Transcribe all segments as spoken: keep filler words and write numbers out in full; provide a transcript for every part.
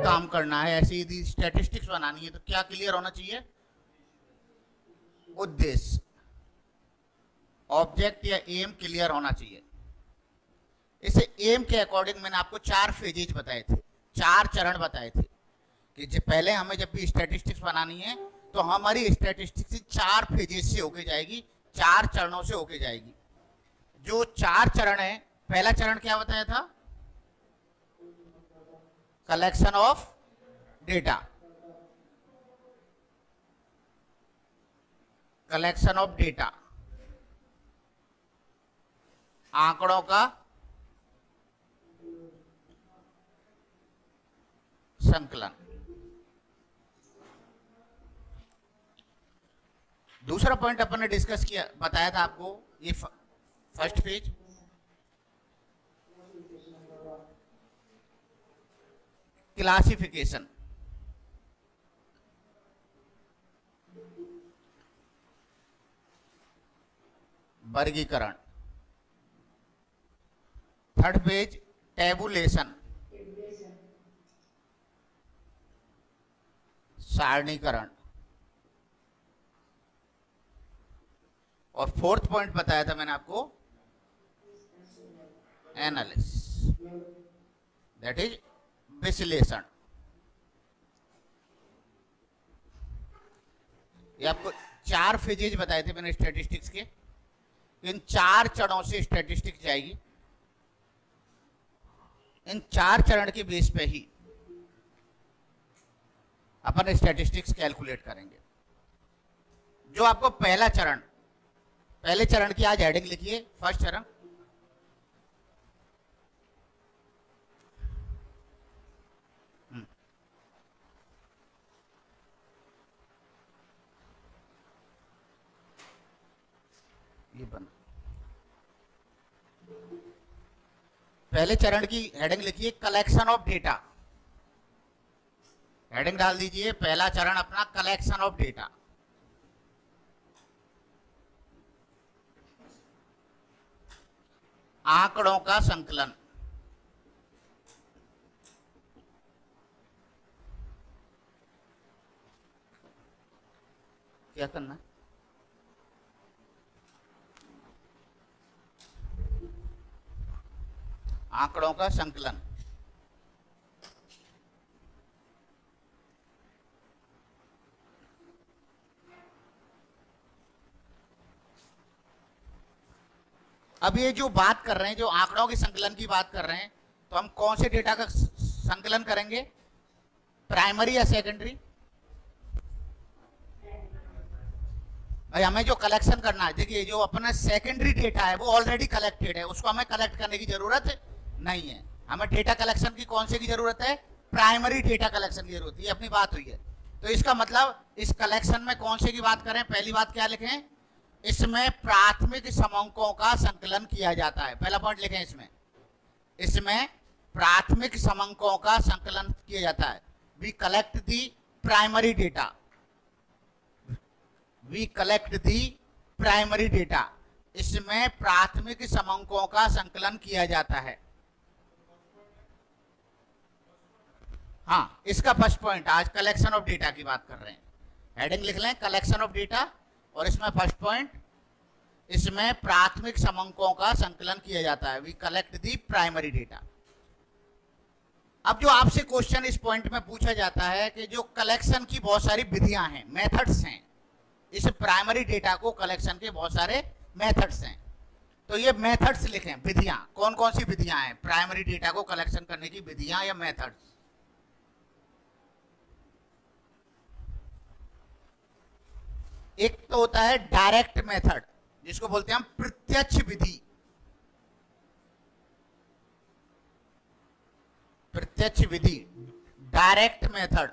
काम करना है, ऐसी यदि स्टैटिस्टिक्स बनानी है तो क्या क्लियर होना चाहिए? उद्देश्य, ऑब्जेक्ट या एम क्लियर होना चाहिए। इसे एम के अकॉर्डिंग मैंने आपको चार फेजेज बताए थे, चार चरण बताए थे कि जब पहले हमें जब भी स्टैटिस्टिक्स बनानी है तो हमारी स्टैटिस्टिक्स चार फेजेज से होके जाएगी, चार चरणों से होके जाएगी। जो चार चरण है, पहला चरण क्या बताया था? Collection of data, collection of data, आंकड़ों का संकलन। दूसरा पॉइंट अपन ने डिस्कस किया, बताया था आपको, ये फर्स्ट पेज, क्लासिफिकेशन, वर्गीकरण। थर्ड पेज टेबुलेशन, सारणीकरण। और फोर्थ पॉइंट बताया था मैंने आपको, एनालिसिस, दैट इज विश्लेषण। ये आपको चार फेजेज बताए थे मैंने स्टैटिस्टिक्स के। इन चार चरणों से स्टैटिस्टिक्स जाएगी, इन चार चरण के बेस पे ही अपन स्टैटिस्टिक्स कैलकुलेट करेंगे। जो आपको पहला चरण, पहले चरण की आज हेडिंग लिखिए, फर्स्ट चरण, ये बन पहले चरण की हेडिंग लिखिए कलेक्शन ऑफ डेटा। हेडिंग डाल दीजिए, पहला चरण अपना कलेक्शन ऑफ डेटा। आंकड़ों का संकलन, क्या करना है? आंकड़ों का संकलन। अब ये जो बात कर रहे हैं, जो आंकड़ों के संकलन की बात कर रहे हैं, तो हम कौन से डेटा का संकलन करेंगे? प्राइमरी या सेकेंडरी? भाई हमें जो कलेक्शन करना है, देखिए जो अपना सेकेंडरी डेटा है वो ऑलरेडी कलेक्टेड है, उसको हमें कलेक्ट करने की जरूरत नहीं है। हमें डेटा कलेक्शन की कौन से की जरूरत है? प्राइमरी डेटा कलेक्शन की जरूरत है। ये अपनी बात हुई है। तो इसका मतलब इस कलेक्शन में कौन से की बात करें? पहली बात क्या लिखें? इसमें प्राथमिक समंकों का संकलन किया जाता है। पहला पॉइंट लिखें इसमें, इसमें प्राथमिक समंकों का संकलन किया जाता है। We collect the primary data, we collect the primary data. इसमें प्राथमिक समंकों का संकलन किया जाता है। हाँ, इसका फर्स्ट पॉइंट, आज कलेक्शन ऑफ डेटा की बात कर रहे हैं। हेडिंग लिख लें कलेक्शन ऑफ डेटा, और इसमें फर्स्ट पॉइंट, इसमें प्राथमिक समंकों का संकलन किया जाता है। We collect the primary data. अब जो आपसे क्वेश्चन इस पॉइंट में पूछा जाता है कि जो कलेक्शन की बहुत सारी विधियां हैं, मेथड्स हैं, इस प्राइमरी डेटा को कलेक्शन के बहुत सारे मेथड्स हैं, तो ये मेथड्स लिखें, विधियां। कौन कौन सी विधियां हैं प्राइमरी डेटा को कलेक्शन करने की? विधियां या मेथड्स? एक तो होता है डायरेक्ट मेथड, जिसको बोलते हैं हम प्रत्यक्ष विधि। प्रत्यक्ष विधि, डायरेक्ट मेथड।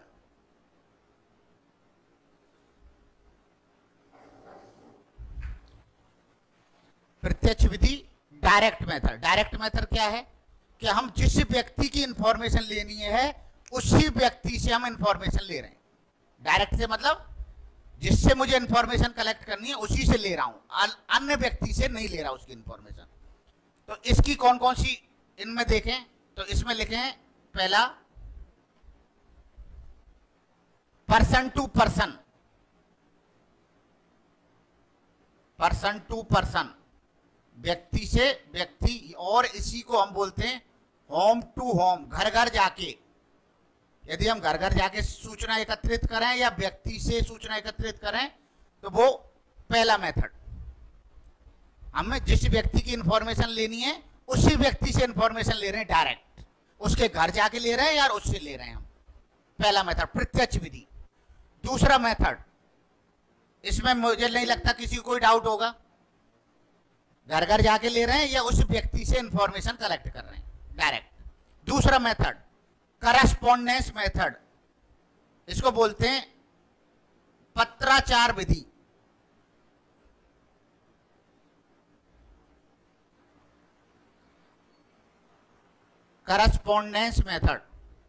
प्रत्यक्ष विधि, डायरेक्ट मेथड। डायरेक्ट मेथड क्या है? कि हम जिस व्यक्ति की इंफॉर्मेशन लेनी है उसी व्यक्ति से हम इंफॉर्मेशन ले रहे हैं। डायरेक्ट से मतलब जिससे मुझे इंफॉर्मेशन कलेक्ट करनी है उसी से ले रहा हूं, अन्य व्यक्ति से नहीं ले रहा उसकी इंफॉर्मेशन। तो इसकी कौन कौन सी इनमें देखें, तो इसमें लिखें पहला person to person, person to person, व्यक्ति से व्यक्ति, और इसी को हम बोलते हैं होम टू होम, घर घर जाके। यदि हम घर घर जाके सूचना एकत्रित करें या व्यक्ति से सूचना एकत्रित करें तो वो पहला मेथड। हमें जिस व्यक्ति की इंफॉर्मेशन लेनी है उसी व्यक्ति से इंफॉर्मेशन ले रहे हैं डायरेक्ट, उसके घर जाके ले रहे हैं या उससे ले रहे हैं हम, पहला मेथड प्रत्यक्ष विधि। दूसरा मेथड, इसमें मुझे नहीं लगता किसी को कोई डाउट होगा, घर घर जाके ले रहे हैं या उस व्यक्ति से इंफॉर्मेशन कलेक्ट कर रहे हैं डायरेक्ट। दूसरा मेथड करस्पॉन्डेंस मेथड, इसको बोलते हैं पत्राचार विधि। करस्पॉन्डेंस मेथड,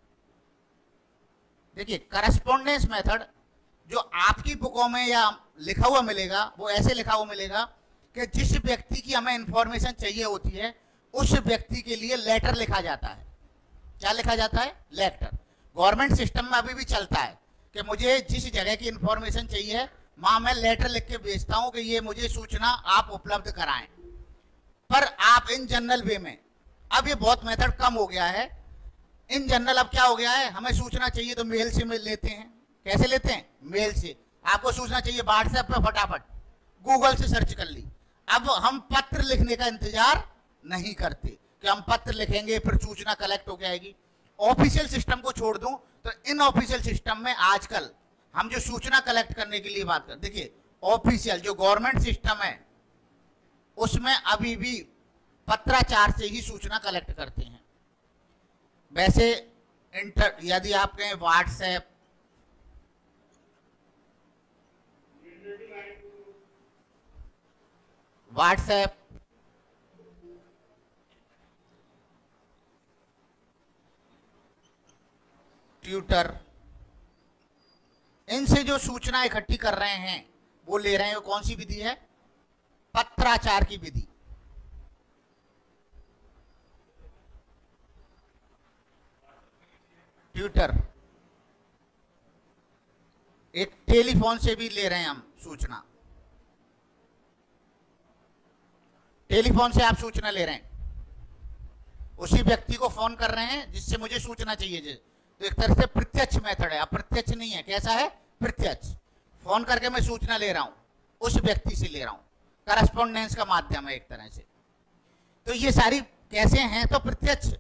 देखिए करस्पॉन्डेंस मेथड जो आपकी बुकों में या लिखा हुआ मिलेगा वो ऐसे लिखा हुआ मिलेगा कि जिस व्यक्ति की हमें इंफॉर्मेशन चाहिए होती है उस व्यक्ति के लिए लेटर लिखा जाता है। क्या लिखा जाता है? लेटर। गवर्नमेंट सिस्टम में अभी भी चलता है कि मुझे जिस जगह की इंफॉर्मेशन चाहिए वहां मैं लेटर लिख के भेजता हूं कि ये मुझे सूचना आप उपलब्ध कराएं। पर आप इन जनरल वे में, अब ये बहुत मेथड कम हो गया है। इन जनरल अब क्या हो गया है, हमें सूचना चाहिए तो मेल से मिल लेते हैं। कैसे लेते हैं? मेल से। आपको सूचना चाहिए व्हाट्सएप पे, फटाफट गूगल से सर्च कर ली। अब हम पत्र लिखने का इंतजार नहीं करते कि हम पत्र लिखेंगे फिर सूचना कलेक्ट हो जाएगी। ऑफिशियल सिस्टम को छोड़ दूं तो इन ऑफिशियल सिस्टम में आजकल हम जो सूचना कलेक्ट करने के लिए बात करते, देखिए ऑफिशियल जो गवर्नमेंट सिस्टम है उसमें अभी भी पत्राचार से ही सूचना कलेक्ट करते हैं। वैसे इंटर यदि आप कहें व्हाट्सएप, व्हाट्सएप ट्विटर, इनसे जो सूचना इकट्ठी कर रहे हैं वो ले रहे हैं, वो कौन सी विधि है? पत्राचार की विधि। ट्विटर, एक टेलीफोन से भी ले रहे हैं हम सूचना, टेलीफोन से आप सूचना ले रहे हैं, उसी व्यक्ति को फोन कर रहे हैं जिससे मुझे सूचना चाहिए। तो एक तरह से प्रत्यक्ष मेथड है, अप्रत्यक्ष नहीं है। कैसा है? प्रत्यक्ष। फोन करके मैं सूचना ले रहा हूं, उस व्यक्ति से ले रहा हूं, करस्पॉन्डेंस का माध्यम है एक तरह से। तो ये सारी कैसे हैं? तो प्रत्यक्ष,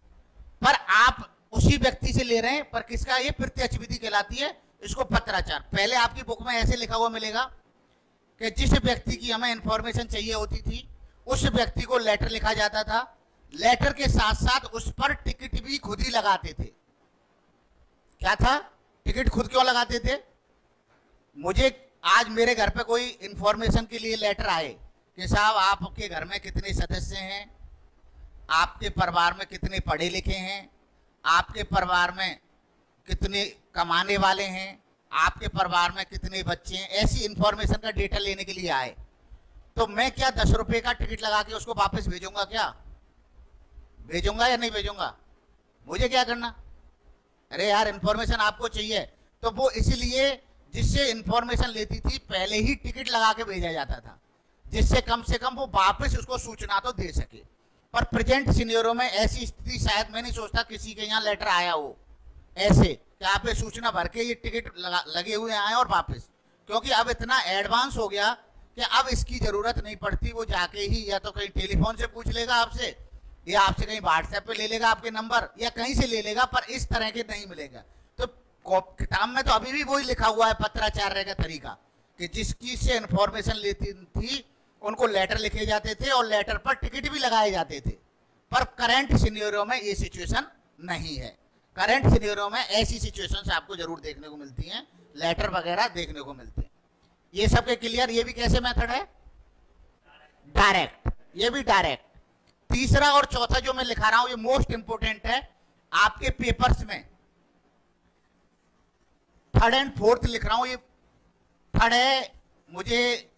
पर आप उसी व्यक्ति से ले रहे हैं, पर किसका? ये प्रत्यक्ष विधि कहलाती है, इसको पत्राचार। पहले आपकी बुक में ऐसे लिखा हुआ मिलेगा कि जिस व्यक्ति की हमें इंफॉर्मेशन चाहिए होती थी उस व्यक्ति को लेटर लिखा जाता था, लेटर के साथ साथ उस पर टिकट भी खुद ही लगाते थे। क्या था? टिकट खुद क्यों लगाते थे? मुझे आज मेरे घर पे कोई इंफॉर्मेशन के लिए लेटर आए कि साहब आपके घर में कितने सदस्य हैं, आपके परिवार में कितने पढ़े लिखे हैं, आपके परिवार में कितने कमाने वाले हैं, आपके परिवार में कितने बच्चे हैं, ऐसी इंफॉर्मेशन का डेटा लेने के लिए आए, तो मैं क्या दस रुपए का टिकट लगा के उसको वापस भेजूंगा? क्या भेजूंगा या नहीं भेजूंगा? मुझे क्या करना? अरे यार इंफॉर्मेशन आपको चाहिए, तो वो इसलिए जिससे इंफॉर्मेशन लेती थी पहले ही टिकट लगा के भेजा जाता था, जिससे कम से कम वो वापस उसको सूचना तो दे सके। पर प्रेजेंट सिनेरियो में ऐसी स्थिति शायद मैं नहीं सोचता किसी के यहाँ लेटर आया हो ऐसे कि आप ये सूचना भर के ये टिकट लगा लगे हुए आए और वापस, क्योंकि अब इतना एडवांस हो गया कि अब इसकी जरूरत नहीं पड़ती। वो जाके ही या तो कहीं टेलीफोन से पूछ लेगा आपसे, या आपसे कहीं व्हाट्सएप पे ले लेगा आपके नंबर, या कहीं से ले लेगा, पर इस तरह के नहीं मिलेगा। तो किताब में तो अभी भी वही लिखा हुआ है पत्राचार का तरीका कि जिसकी से इंफॉर्मेशन लेती थी उनको लेटर लिखे जाते थे और लेटर पर टिकट भी लगाए जाते थे। पर करंट सिनेरियो में ये सिचुएशन नहीं है। करंट सिनेरियो में ऐसी सिचुएशंस आपको जरूर देखने को मिलती हैं, लेटर वगैरह देखने को मिलते हैं। ये सब के क्लियर? ये भी कैसे मेथड है? डायरेक्ट। ये भी डायरेक्ट। तीसरा और चौथा जो मैं लिखा रहा हूं ये मोस्ट इंपोर्टेंट है आपके पेपर्स में। थर्ड एंड फोर्थ लिख रहा हूं, ये थर्ड है। मुझे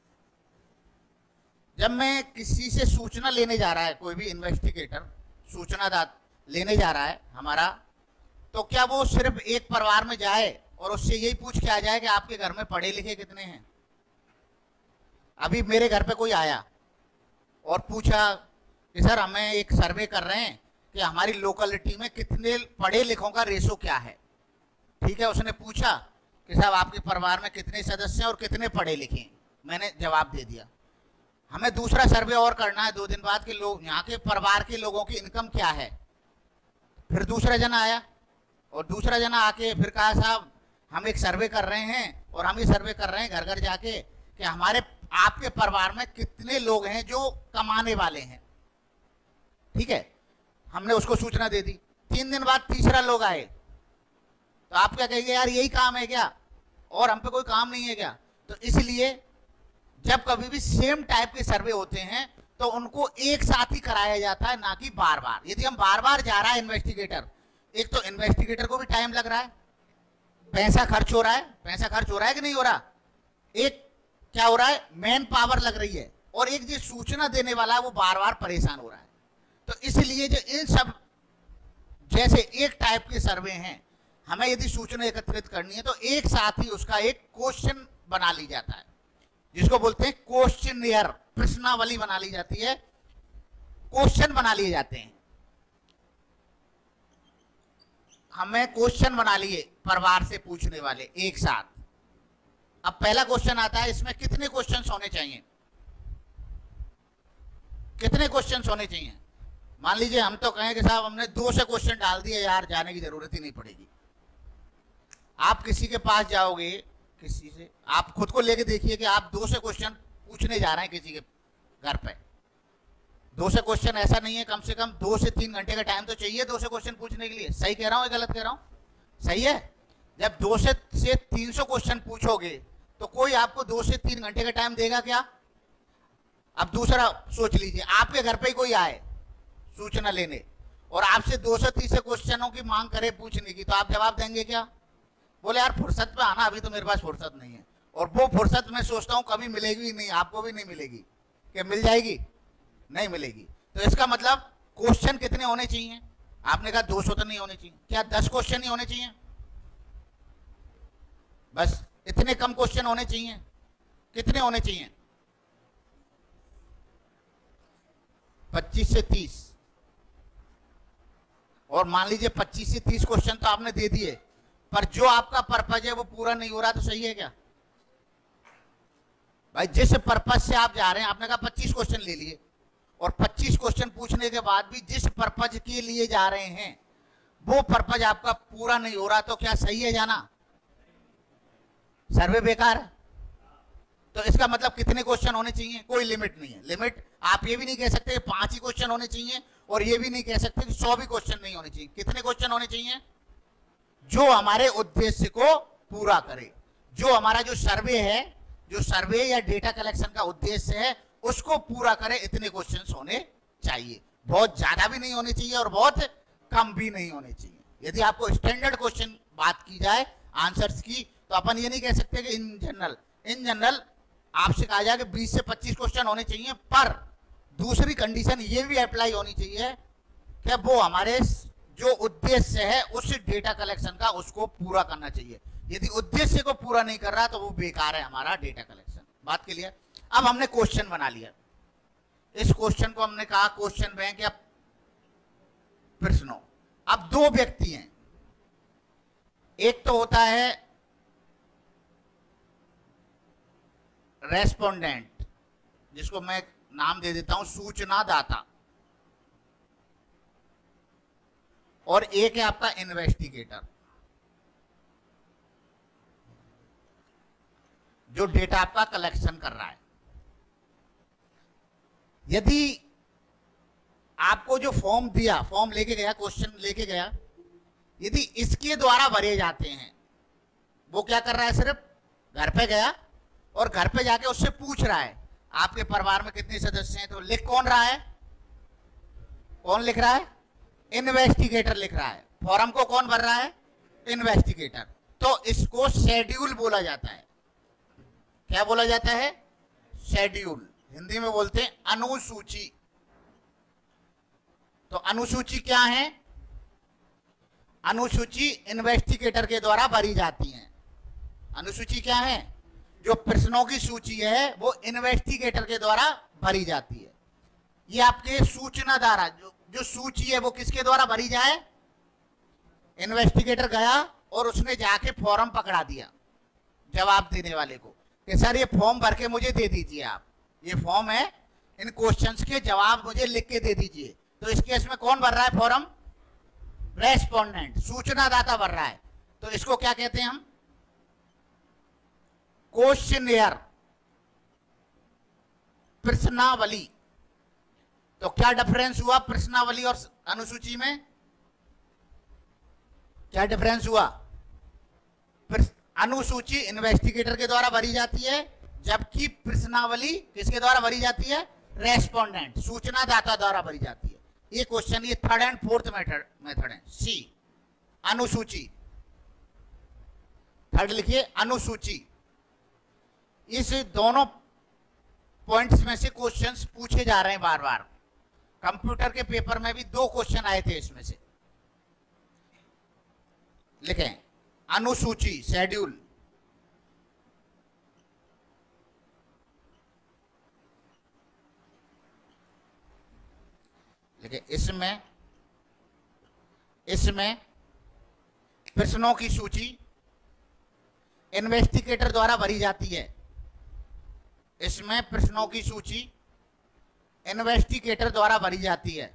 जब मैं किसी से सूचना लेने जा रहा है, कोई भी इन्वेस्टिगेटर सूचना लेने जा रहा है हमारा, तो क्या वो सिर्फ एक परिवार में जाए और उससे यही पूछ के आ जाए कि आपके घर में पढ़े लिखे कितने हैं। अभी मेरे घर पे कोई आया और पूछा कि सर हमें एक सर्वे कर रहे हैं कि हमारी लोकेलिटी में कितने पढ़े लिखों का रेशो क्या है। ठीक है, उसने पूछा कि साहब आपके परिवार में कितने सदस्य हैं और कितने पढ़े लिखे हैं। मैंने जवाब दे दिया। हमें दूसरा सर्वे और करना है दो दिन बाद के लोग यहाँ के परिवार के लोगों की इनकम क्या है। फिर दूसरा जना आया और दूसरा जना आके फिर कहा साहब हम एक सर्वे कर रहे हैं और हम ये सर्वे कर रहे हैं घर घर जाके कि हमारे आपके परिवार में कितने लोग हैं जो कमाने वाले हैं। ठीक है, हमने उसको सूचना दे दी। तीन दिन बाद तीसरा लोग आए तो आप क्या कहेंगे, यार यही काम है क्या और हम पे कोई काम नहीं है क्या। तो इसलिए जब कभी भी सेम टाइप के सर्वे होते हैं तो उनको एक साथ ही कराया जाता है, ना कि बार बार। यदि हम बार बार जा रहा है इन्वेस्टिगेटर, एक तो इन्वेस्टिगेटर को भी टाइम लग रहा है, पैसा खर्च हो रहा है, पैसा खर्च हो रहा है कि नहीं हो रहा, एक क्या हो रहा है मैन पावर लग रही है, और एक जो सूचना देने वाला है वो बार बार परेशान हो रहा है। तो इसलिए जो इन सब जैसे एक टाइप के सर्वे हैं, हमें यदि सूचना एकत्रित करनी है तो एक साथ ही उसका एक क्वेश्चन बना ली जाता है, जिसको बोलते हैं क्वेश्चनियर, प्रश्नावली बना ली जाती है, क्वेश्चन बना लिए जाते हैं। हमें क्वेश्चन बना लिए परिवार से पूछने वाले एक साथ। अब पहला क्वेश्चन आता है, इसमें कितने क्वेश्चंस होने चाहिए, कितने क्वेश्चंस होने चाहिए। मान लीजिए हम तो कहें कि साहब हमने दो से क्वेश्चन डाल दिए, यार जाने की जरूरत ही नहीं पड़ेगी। आप किसी के पास जाओगे, किसी से आप खुद को लेके देखिए कि आप दो से क्वेश्चन पूछने जा रहे हैं किसी के घर पे। दो से क्वेश्चन ऐसा नहीं है, कम से कम दो से तीन घंटे का टाइम तो चाहिए दो से क्वेश्चन पूछने के लिए। सही कह रहा हूं या गलत कह रहा हूं? सही है। जब दो से से तीन सौ क्वेश्चन पूछोगे तो कोई आपको दो से तीन घंटे का टाइम देगा क्या? अब दूसरा सोच लीजिए, आपके घर पे ही कोई आए सूचना लेने और आपसे दो सौ तीस क्वेश्चनों की मांग करे पूछने की, तो आप जवाब देंगे क्या? बोले यार फुर्सत पे आना, अभी तो मेरे पास फुर्सत नहीं है। और वो फुर्सत मैं सोचता हूँ कभी मिलेगी नहीं, आपको भी नहीं मिलेगी। क्या मिल जाएगी? नहीं मिलेगी। तो इसका मतलब क्वेश्चन कितने होने चाहिए? आपने कहा दो सौ तो नहीं होने चाहिए, क्या दस क्वेश्चन ही होने चाहिए? बस इतने कम क्वेश्चन होने चाहिए। कितने होने चाहिए? पच्चीस से तीस। और मान लीजिए पच्चीस से तीस क्वेश्चन तो आपने दे दिए, पर जो आपका पर्पज है वो पूरा नहीं हो रहा, तो सही है क्या भाई? जिस पर्पज से आप जा रहे हैं, आपने कहा पच्चीस क्वेश्चन ले लिए और पच्चीस क्वेश्चन पूछने के बाद भी जिस पर्पज के लिए जा रहे हैं वो पर्पज आपका पूरा नहीं हो रहा, तो क्या सही है जाना? सर्वे बेकार है। तो इसका मतलब कितने क्वेश्चन होने चाहिए? कोई लिमिट नहीं है। लिमिट आप ये भी नहीं कह सकते पांच ही क्वेश्चन होने चाहिए और ये भी नहीं कह सकते कि सौ भी क्वेश्चन नहीं होने चाहिए। कितने क्वेश्चन होने चाहिए? जो हमारे उद्देश्य को पूरा करे, जो हमारा जो सर्वे है, जो सर्वे या डेटा कलेक्शन का उद्देश्य है उसको पूरा करे, इतने क्वेश्चंस होने चाहिए। बहुत ज्यादा भी नहीं होने चाहिए और बहुत कम भी नहीं होने चाहिए। यदि आपको स्टैंडर्ड क्वेश्चन बात की जाए आंसर्स की, तो अपन ये नहीं कह सकते कि इन जनरल इन जनरल आपसे कहा जाए कि बीस से पच्चीस क्वेश्चन होने चाहिए, पर दूसरी कंडीशन ये भी अप्लाई होनी चाहिए कि वो हमारे जो उद्देश्य है उस डेटा कलेक्शन का उसको पूरा करना चाहिए। यदि उद्देश्य को पूरा नहीं कर रहा तो वो बेकार है हमारा डेटा कलेक्शन। बात के लिए अब हमने क्वेश्चन बना लिया। इस क्वेश्चन को हमने कहा क्वेश्चन बैंक या प्रश्नों। अब दो व्यक्ति हैं, एक तो होता है रेस्पोंडेंट, जिसको मैं नाम दे देता हूं सूचनादाता, और एक है आपका इन्वेस्टिगेटर, जो डेटा आपका कलेक्शन कर रहा है। यदि आपको जो फॉर्म दिया, फॉर्म लेके गया, क्वेश्चन लेके गया, यदि इसके द्वारा भरे जाते हैं, वो क्या कर रहा है, सिर्फ घर पे गया और घर पे जाके उससे पूछ रहा है आपके परिवार में कितने सदस्य हैं, तो लिख कौन रहा है? कौन लिख रहा है? इन्वेस्टिगेटर लिख रहा है। फॉर्म को कौन भर रहा है? इन्वेस्टिगेटर। तो इसको शेड्यूल बोला जाता है। क्या बोला जाता है? शेड्यूल। हिंदी में बोलते हैं अनुसूची। तो अनुसूची क्या है? अनुसूची इन्वेस्टिगेटर के द्वारा भरी जाती है। अनुसूची क्या है? जो प्रश्नों की सूची है वो इन्वेस्टिगेटर के द्वारा भरी जाती है। ये आपके सूचना द्वारा जो जो सूची है वो किसके द्वारा भरी जाए? इन्वेस्टिगेटर गया और उसने जाके फॉर्म पकड़ा दिया जवाब देने वाले को कि सर ये फॉर्म भर के मुझे दे दीजिए, आप ये फॉर्म है, इन क्वेश्चंस के जवाब मुझे लिख के दे दीजिए। तो इस केस में कौन भर रहा है फॉर्म? रेस्पोंडेंट, सूचनादाता भर रहा है। तो इसको क्या कहते हैं हम? क्वेश्चनियर, प्रश्नावली। तो क्या डिफरेंस हुआ प्रश्नावली और अनुसूची में? क्या डिफरेंस हुआ? अनुसूची इन्वेस्टिगेटर के द्वारा भरी जाती है, जबकि प्रश्नावली किसके द्वारा भरी जाती है? रेस्पोंडेंट, सूचनादाता द्वारा भरी जाती है। ये क्वेश्चन, ये third and fourth method method है। सी अनुसूची, थर्ड लिखिए अनुसूची। इस दोनों पॉइंट्स में से क्वेश्चंस पूछे जा रहे हैं बार बार। कंप्यूटर के पेपर में भी दो क्वेश्चन आए थे इसमें से। लिखें अनुसूची, शेड्यूल। लिखें इसमें इसमें प्रश्नों की सूची इन्वेस्टिगेटर द्वारा भरी जाती है। इसमें प्रश्नों की सूची इन्वेस्टिगेटर द्वारा भरी जाती है।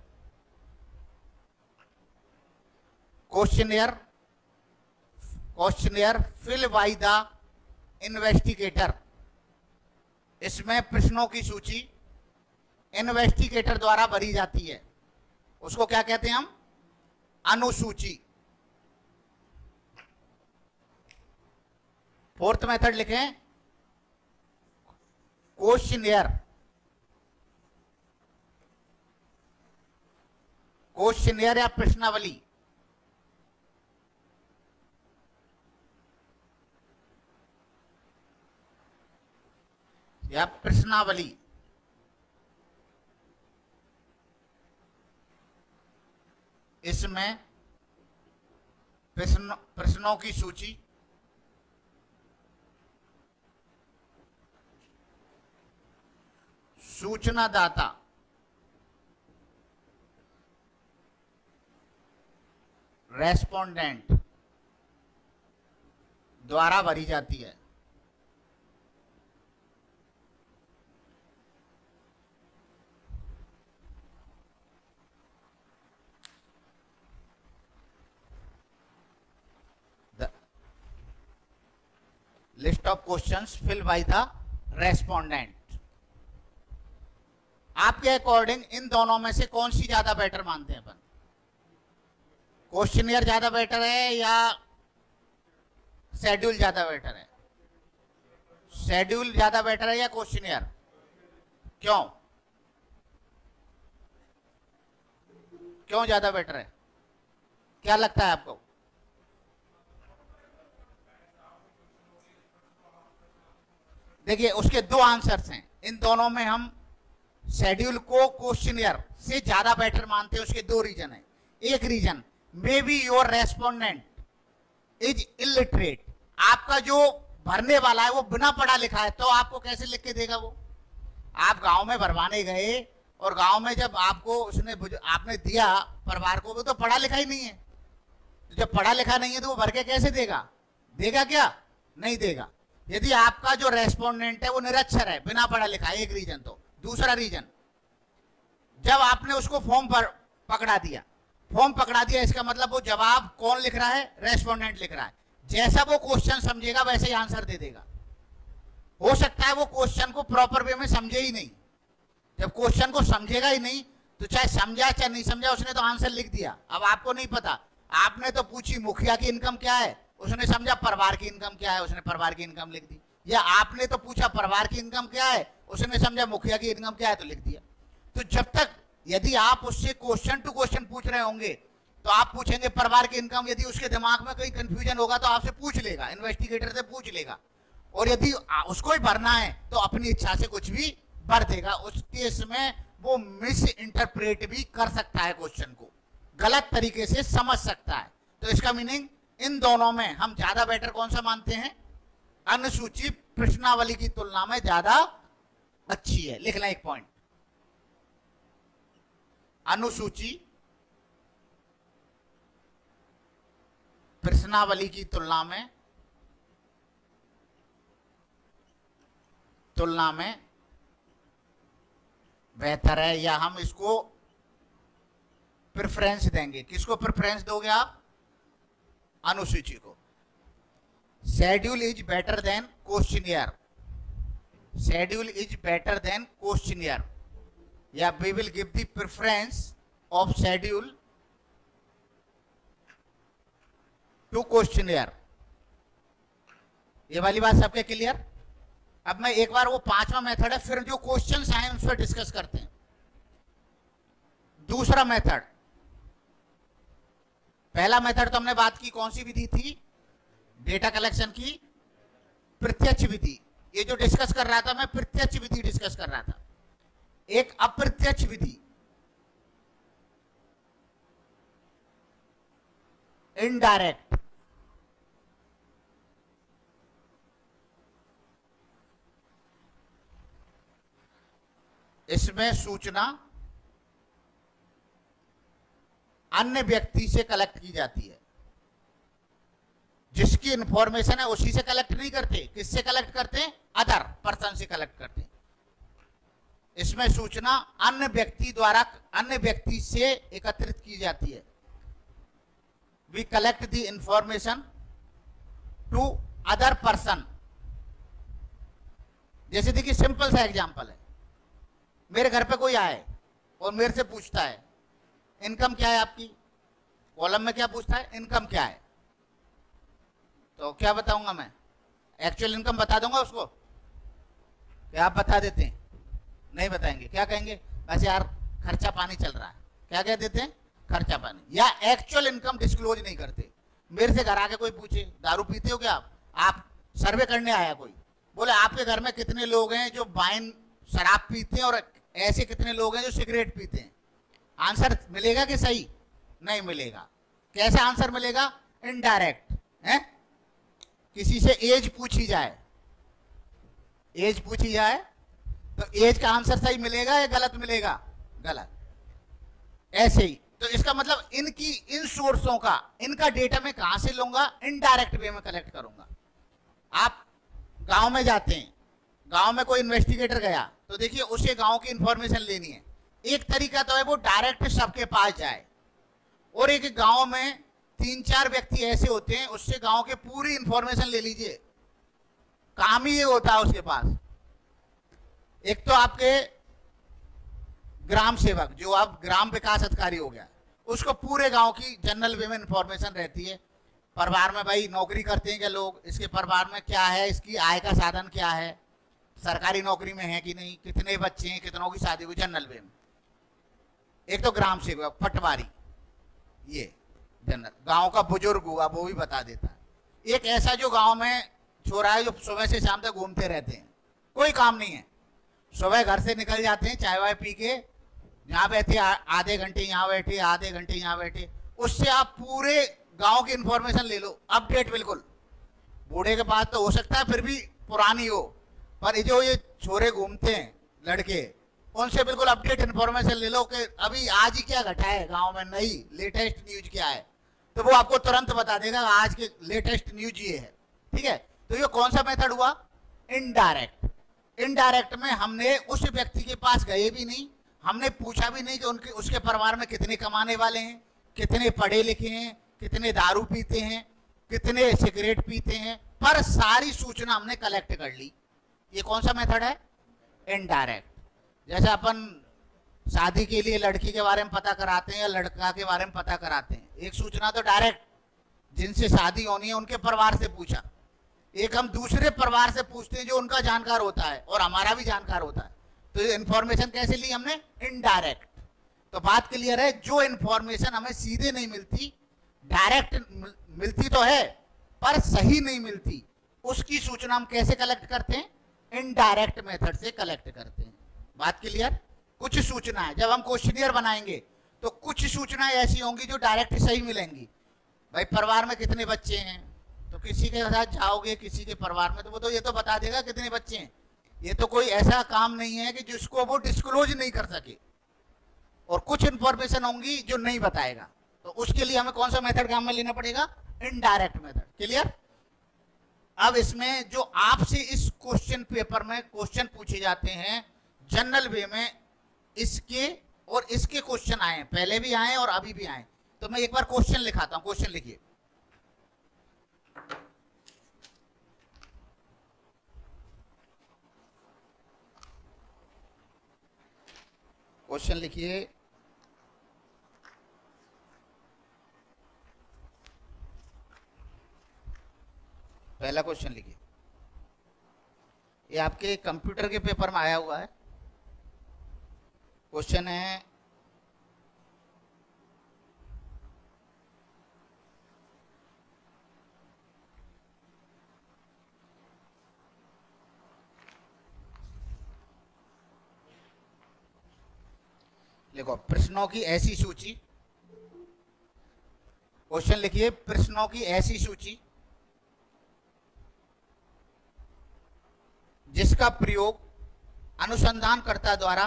Questionnaire questionnaire fill by the investigator. इसमें प्रश्नों की सूची इन्वेस्टिगेटर द्वारा भरी जाती है। उसको क्या कहते हैं हम? अनुसूची। फोर्थ मेथड लिखें क्वेश्चनियर। क्वेश्चनियर या प्रश्नावली। या प्रश्नावली। इसमें प्रश्न प्रश्नों की सूची सूचनादाता रेस्पोंडेंट द्वारा भरी जाती है। List of questions fill by the respondent. आपके अकॉर्डिंग इन दोनों में से कौन सी ज्यादा बेटर मानते हैं अपन? क्वेश्चनियर ज्यादा बेटर है या शेड्यूल ज्यादा बेटर है? शेड्यूल ज्यादा बेटर है या क्वेश्चनियर? क्यों क्यों ज्यादा बेटर है? क्या लगता है आपको? देखिए उसके दो आंसर्स हैं। इन दोनों में हम शेड्यूल को क्वेश्चनियर से ज्यादा बेटर मानते हैं। उसके दो रीजन है। एक reason, may be your respondent is illiterate. आपका जो भरने वाला है वो बिना पढ़ा लिखा है, तो आपको कैसे लिख के देगा वो? आप गांव में भरवाने गए और गांव में जब आपको उसने आपने दिया परिवार को, वो तो पढ़ा लिखा ही नहीं है। तो जब पढ़ा लिखा नहीं है तो वो भर के कैसे देगा? देगा क्या? नहीं देगा। यदि आपका जो रेस्पोंडेंट है वो निरक्षर है, बिना पढ़ा लिखा है, एक रीजन। तो दूसरा रीजन, जब आपने उसको फॉर्म पर पकड़ा दिया, फॉर्म पकड़ा दिया इसका मतलब वो जवाब कौन लिख रहा है? रेस्पोंडेंट लिख रहा है। जैसा वो क्वेश्चन समझेगा वैसे ही आंसर दे देगा। हो सकता है वो क्वेश्चन को प्रॉपर वे में समझे ही नहीं। जब क्वेश्चन को समझेगा ही नहीं तो चाहे समझा चाहे नहीं समझा, उसने तो आंसर लिख दिया। अब आपको नहीं पता, आपने तो पूछी मुखिया की इनकम क्या है, उसने समझा परिवार की इनकम क्या है, उसने परिवार की इनकम लिख दी। या आपने तो पूछा परिवार की इनकम क्या है, उसने समझा मुखिया की इनकम क्या है, तो लिख दिया। तो जब तक यदि आप उससे क्वेश्चन टू क्वेश्चन पूछ रहे होंगे तो आप पूछेंगे परिवार की इनकम, यदि उसके दिमाग में कोई कंफ्यूजन होगा तो आपसे पूछ लेगा, इन्वेस्टिगेटर से पूछ लेगा। और यदि उसको ही भरना है तो अपनी इच्छा से कुछ भी भर देगा। उस केस में वो मिस इंटरप्रेट भी कर सकता है, क्वेश्चन को गलत तरीके से समझ सकता है। तो इसका मीनिंग इन दोनों में हम ज्यादा बेटर कौन सा मानते हैं? अनुसूची प्रश्नावली की तुलना में ज्यादा अच्छी है। लिख लें एक पॉइंट, अनुसूची प्रश्नावली की तुलना में तुलना में बेहतर है, या हम इसको प्रेफरेंस देंगे। किसको प्रेफरेंस दोगे आप? अनुसूची को। Schedule is better than questionnaire, schedule is better than questionnaire, या we will give the preference of schedule to questionnaire. ये वाली बात सबके क्लियर? अब मैं एक बार वो पांचवा मेथड है, फिर जो क्वेश्चंस आए उस पर डिस्कस करते हैं। दूसरा मेथड, पहला मेथड तो हमने बात की, कौन सी विधि थी? डेटा कलेक्शन की प्रत्यक्ष विधि। ये जो डिस्कस कर रहा था मैं, प्रत्यक्ष विधि डिस्कस कर रहा था। एक अप्रत्यक्ष विधि, इनडायरेक्ट। इसमें सूचना अन्य व्यक्ति से कलेक्ट की जाती है। जिसकी इंफॉर्मेशन है उसी से कलेक्ट नहीं करते। किससे कलेक्ट करते हैं? अदर पर्सन से कलेक्ट करते हैं। इसमें सूचना अन्य व्यक्ति द्वारा अन्य व्यक्ति से एकत्रित की जाती है। We collect the information to other person. जैसे देखिए सिंपल सा एग्जांपल है, मेरे घर पे कोई आए और मेरे से पूछता है इनकम क्या है आपकी। कॉलम में क्या पूछता है? इनकम क्या है। तो क्या बताऊंगा मैं? एक्चुअल इनकम बता दूंगा उसको? क्या आप बता देते हैं? नहीं बताएंगे। क्या कहेंगे? बस यार खर्चा पानी चल रहा है। क्या कह देते हैं? खर्चा पानी। या एक्चुअल इनकम डिस्क्लोज नहीं करते। मेरे से घर आके कोई पूछे दारू पीते हो क्या आप? आप सर्वे करने आया कोई, बोले आपके घर में कितने लोग हैं जो वाइन शराब पीते हैं और ऐसे कितने लोग हैं जो सिगरेट पीते हैं। आंसर मिलेगा कि सही? नहीं मिलेगा। कैसे आंसर मिलेगा? इनडायरेक्ट है। किसी से एज पूछी जाए, एज पूछी जाए तो एज का आंसर सही मिलेगा या गलत मिलेगा? गलत। ऐसे ही तो इसका मतलब इनकी इन सोर्सों का इनका डेटा मैं कहां से लूंगा? इनडायरेक्ट वे में कलेक्ट करूंगा। आप गांव में जाते हैं, गांव में कोई इन्वेस्टिगेटर गया तो देखिए उसे गांव की इंफॉर्मेशन लेनी है। एक तरीका तो है वो डायरेक्ट सबके पास जाए, और एक गांव में तीन चार व्यक्ति ऐसे होते हैं उससे गांव के पूरी इंफॉर्मेशन ले लीजिए। काम ही ये होता है उसके पास। एक तो आपके ग्राम सेवक, जो आप ग्राम विकास अधिकारी हो गया, उसको पूरे गांव की जनरल वे में इंफॉर्मेशन रहती है। परिवार में भाई नौकरी करते हैं क्या लोग, इसके परिवार में क्या है, इसकी आय का साधन क्या है, सरकारी नौकरी में है कि नहीं, कितने बच्चे हैं, कितनों की शादी हुई, जनरल वे में। एक तो ग्राम सेवक, पटवारी, ये जनरल गांव का बुजुर्ग हुआ वो भी बता देता है। एक ऐसा जो गांव में छोरा है जो सुबह से शाम तक घूमते रहते हैं, कोई काम नहीं है, सुबह घर से निकल जाते हैं चाय वाय पी के, यहाँ बैठे आधे घंटे यहाँ बैठे आधे घंटे यहाँ बैठे, उससे आप पूरे गांव की इंफॉर्मेशन ले लो, अपडेट बिल्कुल। बूढ़े के पास तो हो सकता है फिर भी पुरानी हो, पर ये जो ये छोरे घूमते हैं लड़के, उनसे बिल्कुल अपडेट इंफॉर्मेशन ले लो कि अभी आज ही क्या घटा है गांव में, नई लेटेस्ट न्यूज क्या है, तो वो आपको तुरंत बता देगा आज के लेटेस्ट न्यूज ये है। ठीक है, तो ये कौन सा मेथड हुआ? इनडायरेक्ट। इनडायरेक्ट में हमने उस व्यक्ति के पास गए भी नहीं, हमने पूछा भी नहीं कि उनके उसके परिवार में कितने कमाने वाले हैं, कितने पढ़े लिखे हैं, कितने दारू पीते हैं, कितने सिगरेट पीते हैं, पर सारी सूचना हमने कलेक्ट कर ली। ये कौन सा मेथड है? इनडायरेक्ट। जैसे अपन शादी के लिए लड़की के बारे में पता कराते हैं या लड़का के बारे में पता कराते हैं, एक सूचना तो डायरेक्ट जिनसे शादी होनी है उनके परिवार से पूछा, एक हम दूसरे परिवार से पूछते हैं जो उनका जानकार होता है और हमारा भी जानकार होता है। तो ये इन्फॉर्मेशन कैसे ली हमने? इनडायरेक्ट। तो बात क्लियर है, जो इन्फॉर्मेशन हमें सीधे नहीं मिलती, डायरेक्ट मिलती तो है पर सही नहीं मिलती, उसकी सूचना हम कैसे कलेक्ट करते हैं? इनडायरेक्ट मेथड से कलेक्ट करते हैं। बात क्लियर? कुछ सूचना है, जब हम क्वेश्चनियर बनाएंगे तो कुछ सूचनाएं ऐसी होंगी जो डायरेक्ट सही मिलेंगी। भाई परिवार में कितने बच्चे हैं, तो तो किसी के साथ जाओगे किसी के परिवार में, तो वो तो ये तो बता देगा कितने बच्चे हैं। ये तो कोई ऐसा काम नहीं है कि जिसको वो डिस्क्लोज नहीं कर सके, और कुछ इंफॉर्मेशन होंगी जो नहीं बताएगा, तो उसके लिए हमें कौन सा मेथड काम में लेना पड़ेगा, इनडायरेक्ट मेथड। क्लियर। अब इसमें जो आपसे इस क्वेश्चन पेपर में क्वेश्चन पूछे जाते हैं जनरल वे में, इसके और इसके क्वेश्चन आए, पहले भी आए और अभी भी आए। तो मैं एक बार क्वेश्चन लिखाता हूं, क्वेश्चन लिखिए। क्वेश्चन लिखिए। पहला क्वेश्चन लिखिए, ये आपके कंप्यूटर के पेपर में आया हुआ है। क्वेश्चन है देखो, प्रश्नों की ऐसी सूची। क्वेश्चन लिखिए, प्रश्नों की ऐसी सूची जिसका प्रयोग अनुसंधानकर्ता द्वारा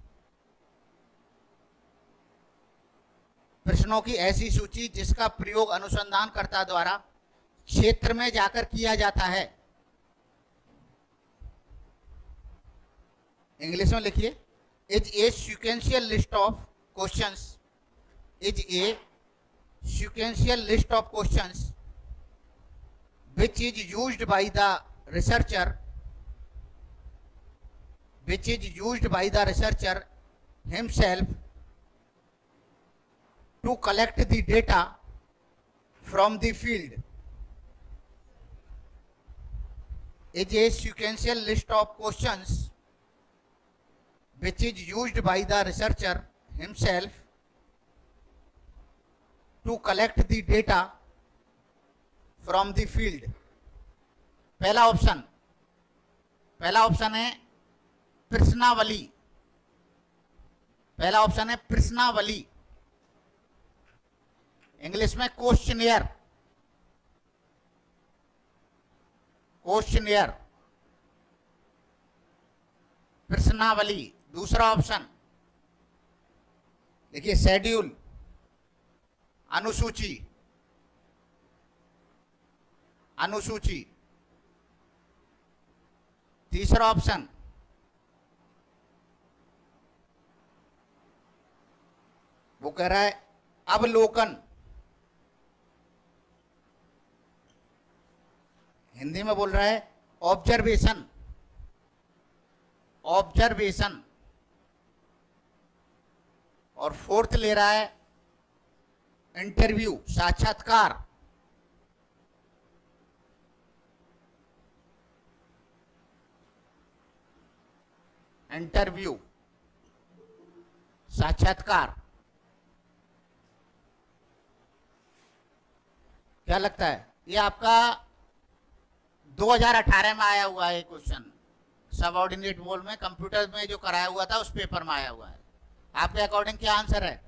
प्रश्नों की ऐसी सूची जिसका प्रयोग अनुसंधानकर्ता द्वारा क्षेत्र में जाकर किया जाता है। इंग्लिश में लिखिए, is a sequential list of questions is a sequential list of questions which is used by the researcher which is used by the researcher himself to collect the data from the field. Is a sequential list of questions which is used by the researcher himself to collect the data from the field. पहला option पहला option है प्रश्नावली। पहला option है प्रश्नावली, English में questionnaire. Questionnaire, प्रश्नावली। दूसरा ऑप्शन देखिए, शेड्यूल, अनुसूची। अनुसूची। तीसरा ऑप्शन वो कह रहा है अवलोकन। हिंदी में बोल रहा है ऑब्जर्वेशन। ऑब्जर्वेशन। और फोर्थ ले रहा है इंटरव्यू, साक्षात्कार। इंटरव्यू, साक्षात्कार। क्या लगता है, ये आपका दो हज़ार अठारह में आया हुआ है क्वेश्चन, सबऑर्डिनेट बोल में कंप्यूटर में जो कराया हुआ था उस पेपर में आया हुआ है। आपके अकॉर्डिंग क्या आंसर है,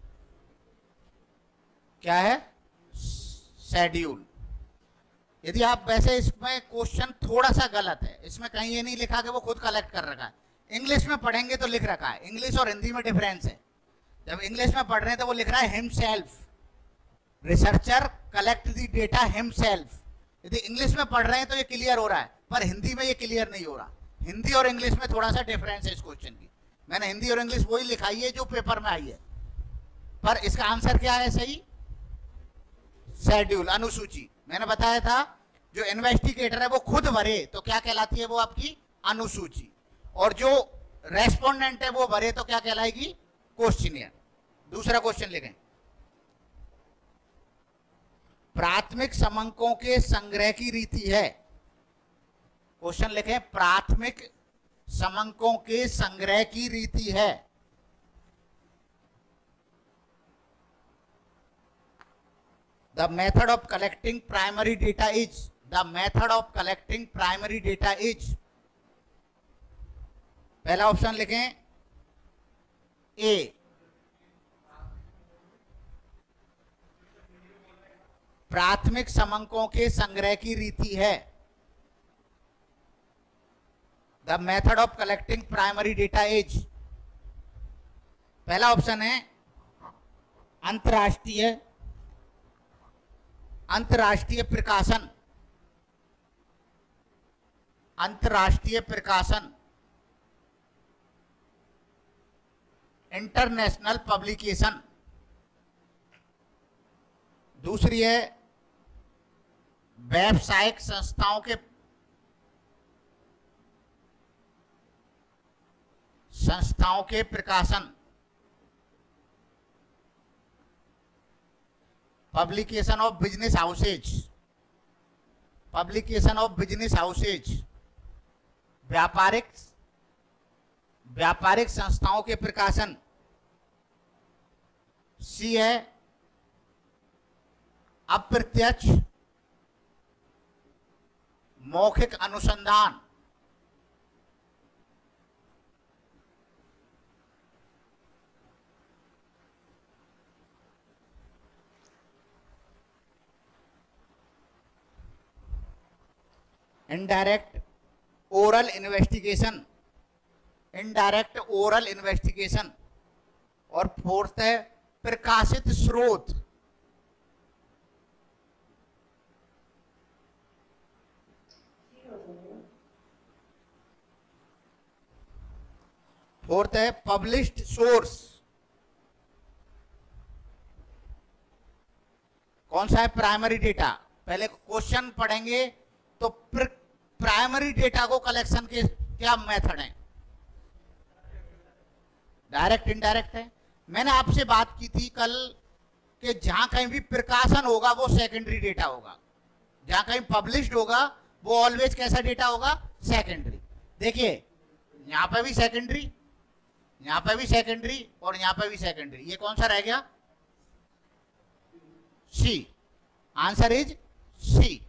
क्या है, शेड्यूल। यदि आप वैसे इसमें क्वेश्चन थोड़ा सा गलत है, इसमें कहीं ये नहीं लिखा कि वो खुद कलेक्ट कर रखा है। इंग्लिश में पढ़ेंगे तो लिख रखा है, इंग्लिश और हिंदी में डिफरेंस है। जब इंग्लिश में पढ़ रहे हैं तो वो लिख रहा है himself, researcher collect the data himself. यदि इंग्लिश में पढ़ रहे हैं तो ये क्लियर हो रहा है, पर हिंदी में ये क्लियर नहीं हो रहा। हिंदी और इंग्लिश में थोड़ा सा डिफरेंस है इस क्वेश्चन की। मैंने हिंदी और इंग्लिश वही लिखाई है जो पेपर में आई है, पर इसका आंसर क्या है सही, शेड्यूल, अनुसूची। मैंने बताया था जो इन्वेस्टिगेटर है वो खुद भरे तो क्या कहलाती है, वो आपकी अनुसूची, और जो रेस्पोंडेंट है वो भरे तो क्या कहलाएगी, क्वेश्चनियर। दूसरा क्वेश्चन लिखें, प्राथमिक समंकों के संग्रह की रीति है। क्वेश्चन लिखें, प्राथमिक समंकों के संग्रह की रीति है। The method of collecting primary data is the method of collecting primary data is पहला ऑप्शन लिखें ए, प्राथमिक समंकों के संग्रह की रीति है? The method of collecting primary data is, पहला ऑप्शन है अंतरराष्ट्रीय अंतरराष्ट्रीय प्रकाशन, अंतरराष्ट्रीय प्रकाशन, इंटरनेशनल पब्लिकेशन। दूसरी है व्यावसायिक संस्थाओं के संस्थाओं के प्रकाशन, publication of business houses, publication of business houses, व्यापारिक व्यापारिक संस्थाओं के प्रकाशन। सी है अप्रत्यक्ष मौखिक अनुसंधान, indirect oral investigation, indirect oral investigation. और फोर्थ है प्रकाशित स्रोत, फोर्थ है पब्लिश्ड सोर्स। कौन सा है? Primary data. पहले क्वेश्चन पढ़ेंगे तो प्राइमरी डेटा को कलेक्शन के क्या मेथड हैं? डायरेक्ट, इनडायरेक्ट है। मैंने आपसे बात की थी कल कि जहां कहीं भी प्रकाशन होगा वो सेकेंडरी डेटा होगा, जहां कहीं पब्लिश्ड होगा वो ऑलवेज कैसा डेटा होगा? सेकेंडरी। देखिए यहां पे भी सेकेंडरी, यहां पे भी सेकेंडरी और यहां पे भी सेकेंडरी। ये कौन सा रह गया? सी। Answer is C.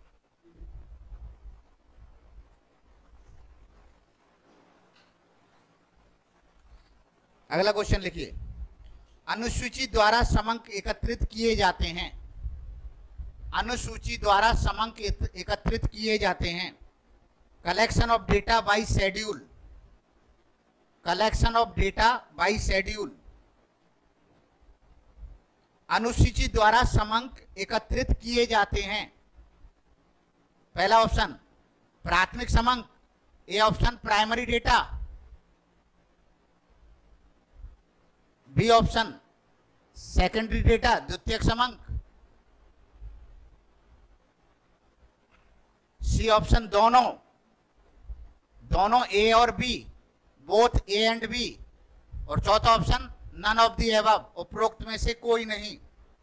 अगला क्वेश्चन लिखिए। अनुसूची द्वारा समंक एकत्रित किए जाते हैं, अनुसूची द्वारा समंक एकत्रित किए जाते हैं। Collection of data by schedule, collection of data by schedule. अनुसूची द्वारा समंक एकत्रित किए जाते हैं। पहला ऑप्शन प्राथमिक समंक, A option primary data, B option secondary data द्वितीयक समंक, सी ऑप्शन दोनों, दोनों ए और B, both A and B, और चौथा option none of the above, उपरोक्त में से कोई नहीं।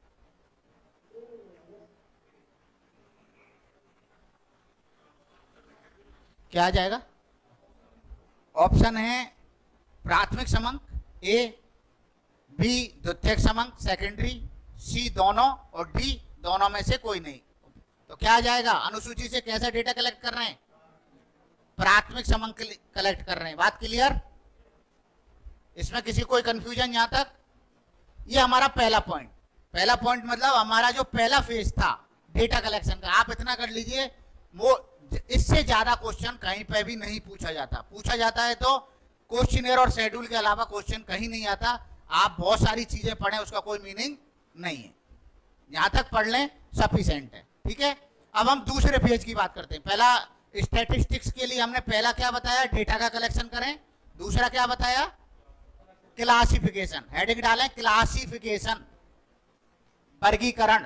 क्या आ जाएगा? ऑप्शन है प्राथमिक समंक, ए, बी द्वितीयक समंक सेकेंडरी, सी दोनों और डी दोनों में से कोई नहीं। तो क्या आ जाएगा? अनुसूची से कैसा डेटा कलेक्ट कर रहे हैं? प्राथमिक समंक कलेक्ट कर रहे हैं। बात क्लियर? इसमें किसी कोई कंफ्यूजन यहां तक? ये हमारा पहला पॉइंट, पहला पॉइंट मतलब हमारा जो पहला फेज था डेटा कलेक्शन का। आप इतना कर लीजिए, वो इससे ज्यादा क्वेश्चन कहीं पे भी नहीं पूछा जाता। पूछा जाता है तो क्वेश्चनर और शेड्यूल के अलावा क्वेश्चन कहीं नहीं आता। आप बहुत सारी चीजें पढ़ें उसका कोई मीनिंग नहीं है, यहां तक पढ़ लें सफिशिएंट है। ठीक है, अब हम दूसरे फेज की बात करते हैं। पहला स्टैटिस्टिक्स के लिए हमने पहला क्या बताया? डेटा का कलेक्शन करें। दूसरा क्या बताया? क्लासिफिकेशन। हेडिंग डालें क्लासिफिकेशन, वर्गीकरण।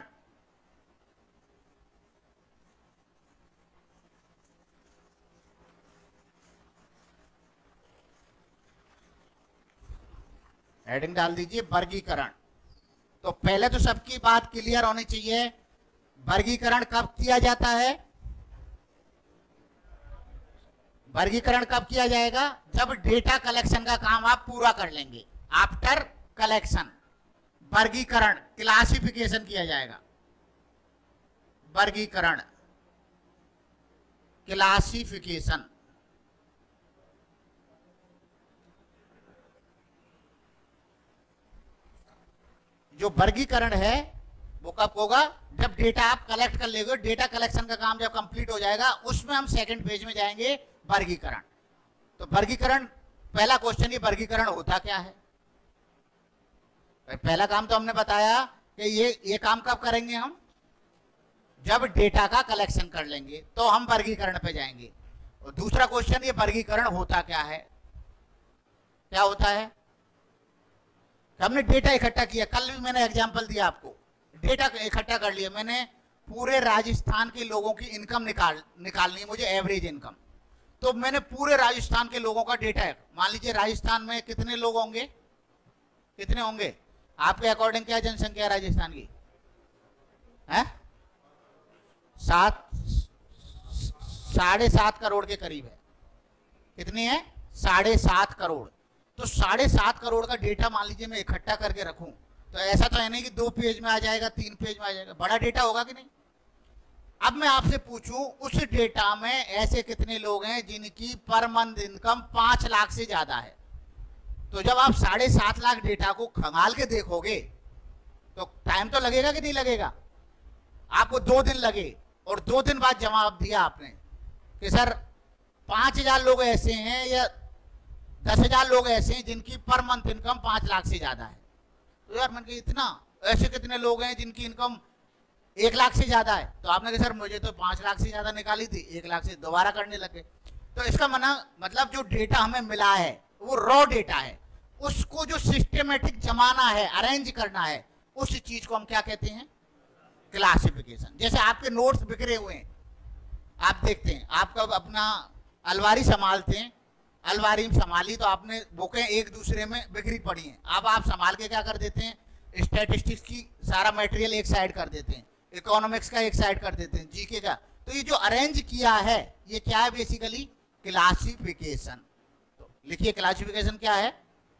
हेडिंग डाल दीजिए वर्गीकरण। तो पहले तो सबकी बात क्लियर होनी चाहिए, वर्गीकरण कब किया जाता है? वर्गीकरण कब किया जाएगा? जब डेटा कलेक्शन का काम आप पूरा कर लेंगे। आफ्टर कलेक्शन वर्गीकरण, क्लासिफिकेशन किया जाएगा। वर्गीकरण, क्लासिफिकेशन। जो वर्गीकरण है वो कब होगा? जब डेटा आप कलेक्ट कर लेगे, डेटा कलेक्शन का काम जब कंप्लीट हो जाएगा, उसमें हम सेकंड पेज में जाएंगे, वर्गीकरण। तो वर्गीकरण, पहला क्वेश्चन, ये वर्गीकरण होता क्या है? पहला काम तो हमने बताया कि ये ये काम कब करेंगे हम? जब डेटा का कलेक्शन कर लेंगे तो हम वर्गीकरण पे जाएंगे। और दूसरा क्वेश्चन, ये वर्गीकरण होता क्या है? क्या होता है? हमने डेटा इकट्ठा किया, कल भी मैंने एग्जांपल दिया आपको, डेटा इकट्ठा कर लिया मैंने, पूरे राजस्थान के लोगों की इनकम निकाल निकालनी है मुझे, एवरेज इनकम। तो मैंने पूरे राजस्थान के लोगों का डेटा है, मान लीजिए राजस्थान में कितने लोग होंगे, कितने होंगे आपके अकॉर्डिंग, क्या जनसंख्या है राजस्थान की? है सात, साढ़े सात करोड़ के करीब है। कितनी है? साढ़े सात करोड़। तो साढ़े सात करोड़ का डेटा मान लीजिए मैं इकट्ठा करके रखूं, तो ऐसा तो है नहीं कि दो पेज में आ जाएगा, तीन पेज में आ जाएगा, बड़ा डेटा होगा कि नहीं? अब मैं आपसे पूछूं, उस डेटा में ऐसे कितने लोग हैं जिनकी पर मंथ इनकम पांच लाख से ज्यादा है? तो जब आप साढ़े सात लाख डेटा को खंगाल के देखोगे तो टाइम तो लगेगा कि नहीं लगेगा? आपको दो दिन लगे, और दो दिन बाद जवाब दिया आपने कि सर पांच हजार लोग ऐसे हैं या दस हजार लोग ऐसे हैं जिनकी पर मंथ इनकम पांच लाख से ज्यादा है। तो यार मैंने कहा इतना, ऐसे कितने लोग हैं जिनकी इनकम एक लाख से ज्यादा है? तो आपने कहा सर मुझे तो पांच लाख से ज्यादा निकाली थी, एक लाख से दोबारा करने लगे। तो इसका मना मतलब जो डेटा हमें मिला है वो रॉ डेटा है, उसको जो सिस्टमेटिक जमाना है, अरेंज करना है, उस चीज को हम क्या कहते हैं? क्लासिफिकेशन। जैसे आपके नोट्स बिखरे हुए हैं, आप देखते हैं, आपका अपना अलमारी संभालते हैं, अलमारी में संभाली तो आपने बुकें एक दूसरे में बिखरी पड़ी हैं, अब आप संभाल के क्या कर देते हैं? स्टैटिस्टिक्स की सारा मटेरियल एक साइड कर देते हैं, इकोनॉमिक्स का एक साइड कर देते हैं, जीके का। तो ये जो अरेंज किया है ये क्या है? Basically classification. तो लिखिए क्लासिफिकेशन क्या है?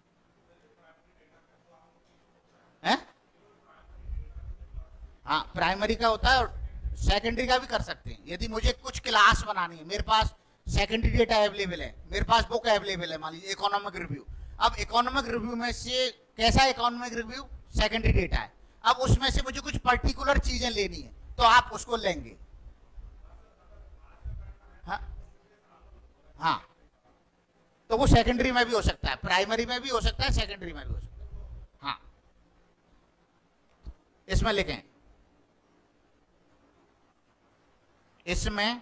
है? हाँ, प्राइमरी का होता है और सेकेंडरी का भी कर सकते हैं। यदि मुझे कुछ क्लास बनानी है, मेरे पास सेकेंडरी डेटा अवेलेबल है, मेरे पास बुक अवेलेबल है, मान लीजिए इकोनॉमिक रिव्यू। अब इकोनॉमिक रिव्यू में से कैसा इकोनॉमिक रिव्यू? सेकेंडरी डेटा है। अब उसमें से मुझे कुछ पर्टिकुलर चीजें लेनी है तो आप उसको लेंगे। हाँ हाँ, तो वो सेकेंडरी में भी हो सकता है, प्राइमरी में भी हो सकता है, सेकेंडरी में भी हो सकता है। हाँ, इसमें लिखें, इसमें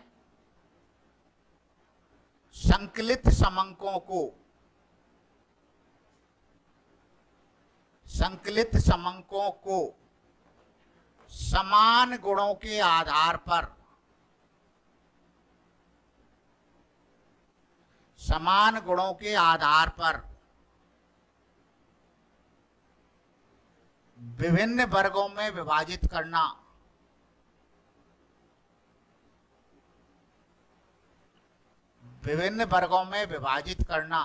संकलित समंकों को संकलित समंकों को समान गुणों के आधार पर समान गुणों के आधार पर विभिन्न वर्गों में विभाजित करना विभिन्न वर्गों में विभाजित करना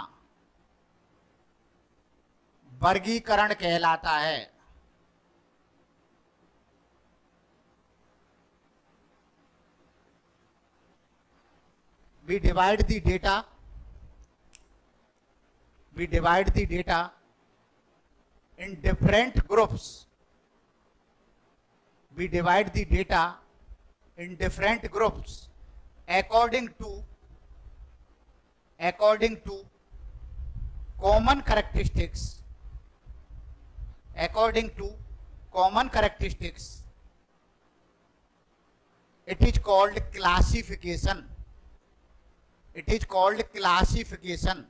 वर्गीकरण कहलाता है। We divide the data we divide the data in different groups we divide the data in different groups according to according to common characteristics according to common characteristics it is called classification it is called classification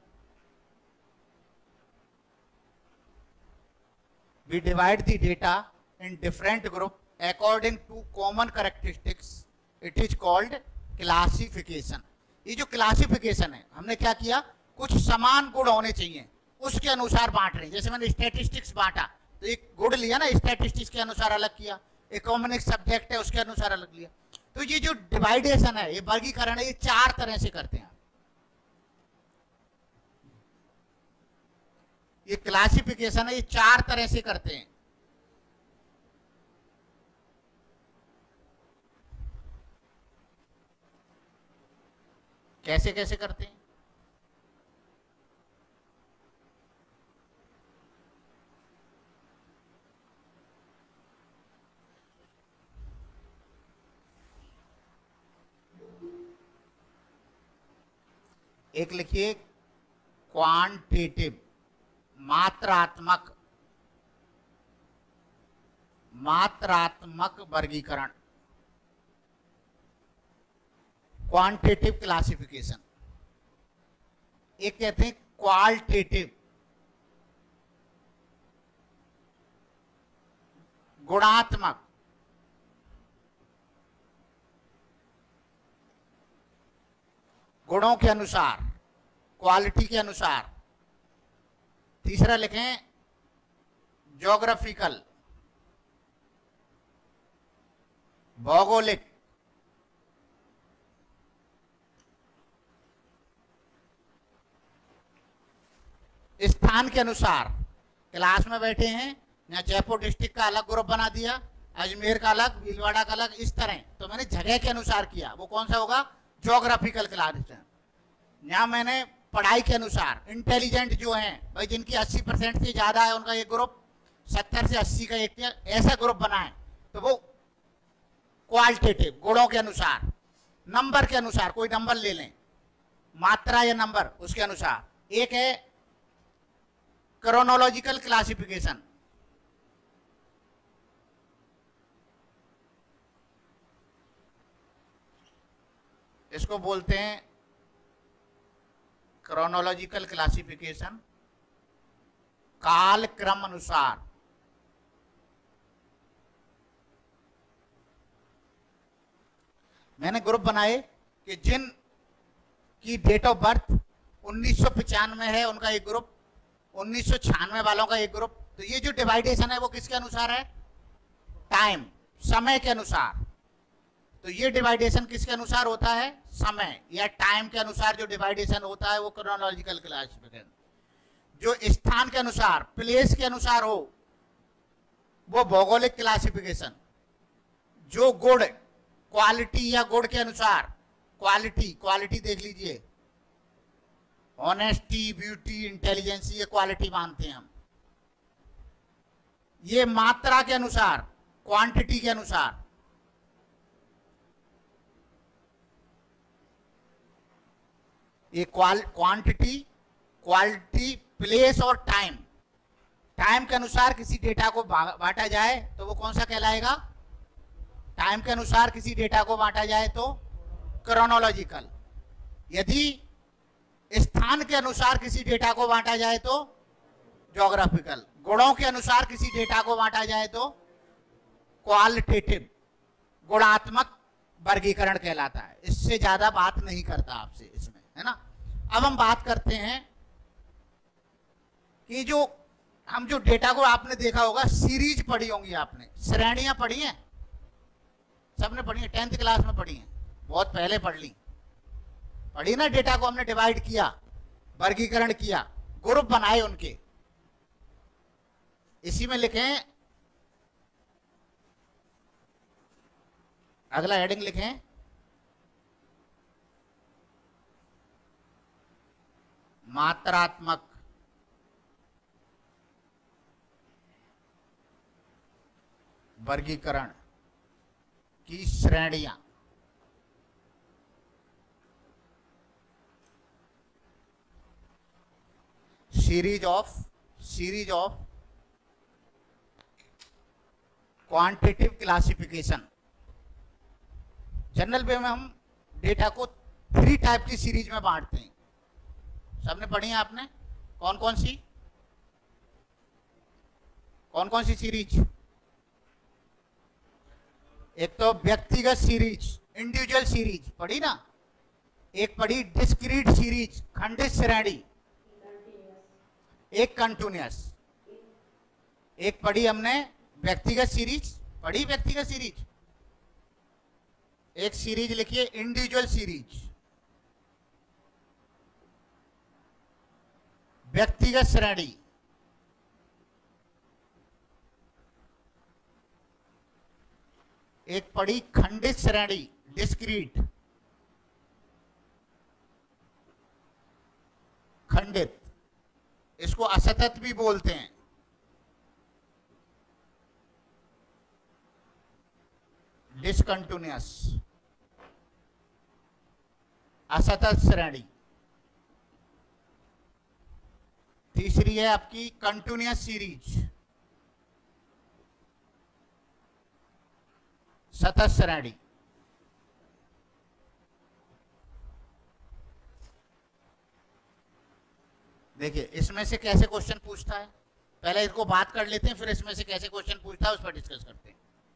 we divide the data in different group according to common characteristics it is called classification। ये जो classification है, हमने क्या किया? कुछ समान गुण होने चाहिए, उसके अनुसार बांट रहे हैं। जैसे मैंने स्टैटिस्टिक्स बांटा तो एक गुण लिया ना, स्टैटिस्टिक्स के अनुसार अलग किया, इकोनॉमिक सब्जेक्ट है उसके अनुसार अलग लिया। तो ये जो डिवाइडेशन है, ये वर्गीकरण है, ये चार तरह से करते हैं। ये क्लासिफिकेशन है, ये चार तरह से करते हैं। कैसे कैसे करते हैं? एक लिखिए क्वांटिटेटिव, मात्रात्मक, मात्रात्मक वर्गीकरण, क्वांटिटेटिव क्लासिफिकेशन। एक कहते हैं क्वालिटेटिव, गुणात्मक, गुणों के अनुसार, क्वालिटी के अनुसार। तीसरा लिखें ज्योग्राफिकल, भौगोलिक, स्थान के अनुसार। क्लास में बैठे हैं, यहाँ जयपुर डिस्ट्रिक्ट का अलग ग्रुप बना दिया, अजमेर का अलग, भीलवाड़ा का अलग, इस तरह। तो मैंने जगह के अनुसार किया, वो कौन सा होगा? Geographical classification. यहाँ मैंने पढ़ाई के अनुसार, इंटेलिजेंट जो हैं भाई, जिनकी अस्सी परसेंट से ज़्यादा है उनका एक ग्रुप, सत्तर से अस्सी का एक, ऐसा ग्रुप बना है, तो वो क्वालिटेटिव, गुणों के अनुसार, नंबर के अनुसार, कोई नंबर ले लें, मात्रा या नंबर, उसके अनुसार। एक है क्रोनोलॉजिकल क्लासिफिकेशन, इसको बोलते हैं क्रोनोलॉजिकल क्लासिफिकेशन, काल क्रम अनुसार। मैंने ग्रुप बनाए कि जिन की डेट ऑफ बर्थ उन्नीस सौ पचानवे है उनका एक ग्रुप, उन्नीस सौ छियानवे वालों का एक ग्रुप। तो ये जो डिवाइडेशन है वो किसके अनुसार है? टाइम, समय के अनुसार। तो ये डिवाइडेशन किसके अनुसार होता है? समय या टाइम के अनुसार जो डिवाइडेशन होता है वो क्रोनोलॉजिकल क्लासिफिकेशन। जो स्थान के अनुसार, प्लेस के अनुसार हो वो भौगोलिक क्लासिफिकेशन। जो गुण, क्वालिटी या गुण के अनुसार, क्वालिटी, क्वालिटी देख लीजिए, ऑनेस्टी, ब्यूटी, इंटेलिजेंस, ये क्वालिटी मानते हैं हम। ये मात्रा के अनुसार, क्वांटिटी के अनुसार। ये क्वांटिटी, क्वालिटी, प्लेस और टाइम। टाइम के अनुसार किसी डेटा को बांटा जाए तो वो कौन सा कहलाएगा? टाइम के अनुसार किसी डेटा को बांटा जाए तो क्रोनोलॉजिकल। यदि स्थान के अनुसार किसी डेटा को बांटा जाए तो ज्योग्राफिकल। गुणों के अनुसार किसी डेटा को बांटा जाए तो क्वालिटेटिव, गुणात्मक वर्गीकरण कहलाता है। इससे ज्यादा बात नहीं करता आपसे इसमें, है ना। अब हम बात करते हैं कि जो हम जो डेटा को, आपने देखा होगा सीरीज पढ़ी होंगी आपने, श्रेणियां पढ़ी हैं, सबने पढ़ी है, टेंथ क्लास में पढ़ी हैं, बहुत पहले पढ़ ली, पढ़ी ना। डेटा को हमने डिवाइड किया, वर्गीकरण किया, ग्रुप बनाए उनके। इसी में लिखें, अगला हेडिंग लिखें मात्रात्मक वर्गीकरण की श्रेणियां। Series of series of quantitative classification. General way में हम डेटा को थ्री टाइप की सीरीज में बांटते हैं, सबने पढ़ी है आपने। कौन कौन सी कौन कौन सी सीरीज? एक तो व्यक्तिगत सीरीज, इंडिविजुअल सीरीज पढ़ी ना। एक पढ़ी डिस्क्रीट सीरीज, खंडित श्रेणी। एक कंटिन्यूअस। एक पढ़ी हमने व्यक्तिगत सीरीज, पढ़ी व्यक्तिगत सीरीज। एक सीरीज लिखिए इंडिविजुअल सीरीज, व्यक्तिगत श्रेणी। एक पढ़ी खंडित श्रेणी, डिस्क्रीट, खंडित। इसको असतत भी बोलते हैं। डिसकंटिन्यूअस, असतत श्रेणी। तीसरी है आपकी कंटिन्यूअस सीरीज, सतत श्रेणी। देखिए इसमें से कैसे क्वेश्चन पूछता है, पहले इसको बात कर लेते हैं, फिर इसमें से कैसे क्वेश्चन पूछता है उस पर डिस्कस करते हैं।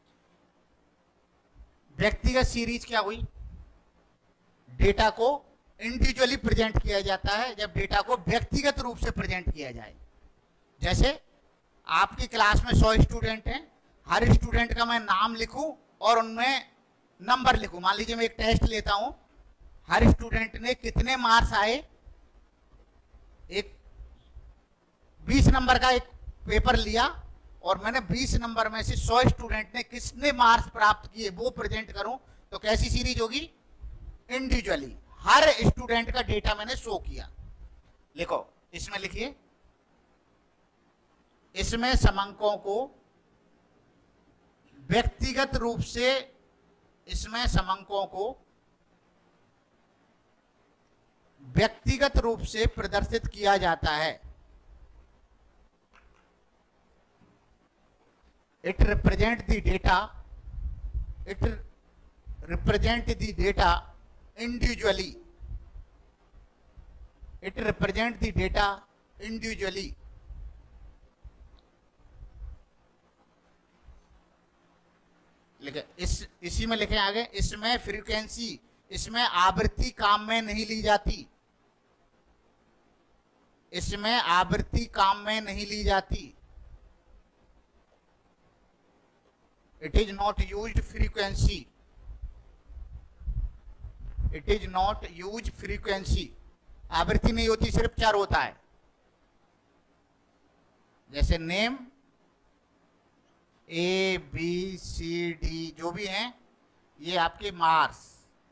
व्यक्तिगत सीरीज क्या हुई? डेटा को इंडिविजुअली प्रेजेंट किया जाता है जब डेटा को व्यक्तिगत रूप से प्रेजेंट किया जाए। जैसे आपकी क्लास में सौ स्टूडेंट हैं, हर स्टूडेंट का मैं नाम लिखूं और उनमें नंबर लिखूं। मान लीजिए मैं एक टेस्ट लेता हूं, हर स्टूडेंट ने कितने मार्क्स आए, एक बीस नंबर का एक पेपर लिया और मैंने बीस नंबर में से सौ स्टूडेंट ने किसने मार्क्स प्राप्त किए वो प्रेजेंट करूं, तो कैसी सीरीज होगी? इंडिविजुअली, हर स्टूडेंट का डेटा मैंने शो किया। लिखो, इसमें लिखिए, इसमें समंकों को व्यक्तिगत रूप से, इसमें समंकों को व्यक्तिगत रूप से प्रदर्शित किया जाता है। It represent the data it represent the data individually it represent the data individually. लिखे, इस इसी में लिखे आगे, इसमें फ्रीक्वेंसी, इसमें आवृत्ति काम में नहीं ली जाती, इसमें आवृत्ति काम में नहीं ली जाती। It is not used frequency, it is not use frequency, आवृत्ति नहीं होती, सिर्फ चर होता है। जैसे name, A B C D जो भी हैं, ये आपके मार्क्स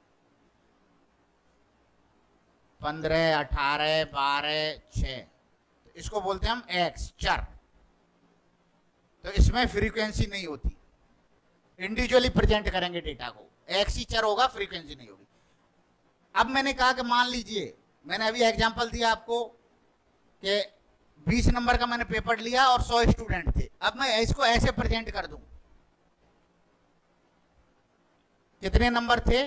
पंद्रह, अठारह, बारह, छः, तो इसको बोलते हैं हम एक्स, चर। तो इसमें फ्रीक्वेंसी नहीं होती, इंडिविजुअली प्रेजेंट करेंगे डेटा को, एक्स ही चर होगा, फ्रीक्वेंसी नहीं होगी। अब मैंने कहा कि मान लीजिए, मैंने अभी एग्जांपल दिया आपको कि बीस नंबर का मैंने पेपर लिया और सौ स्टूडेंट थे। अब मैं इसको ऐसे प्रेजेंट कर दूं, कितने नंबर थे?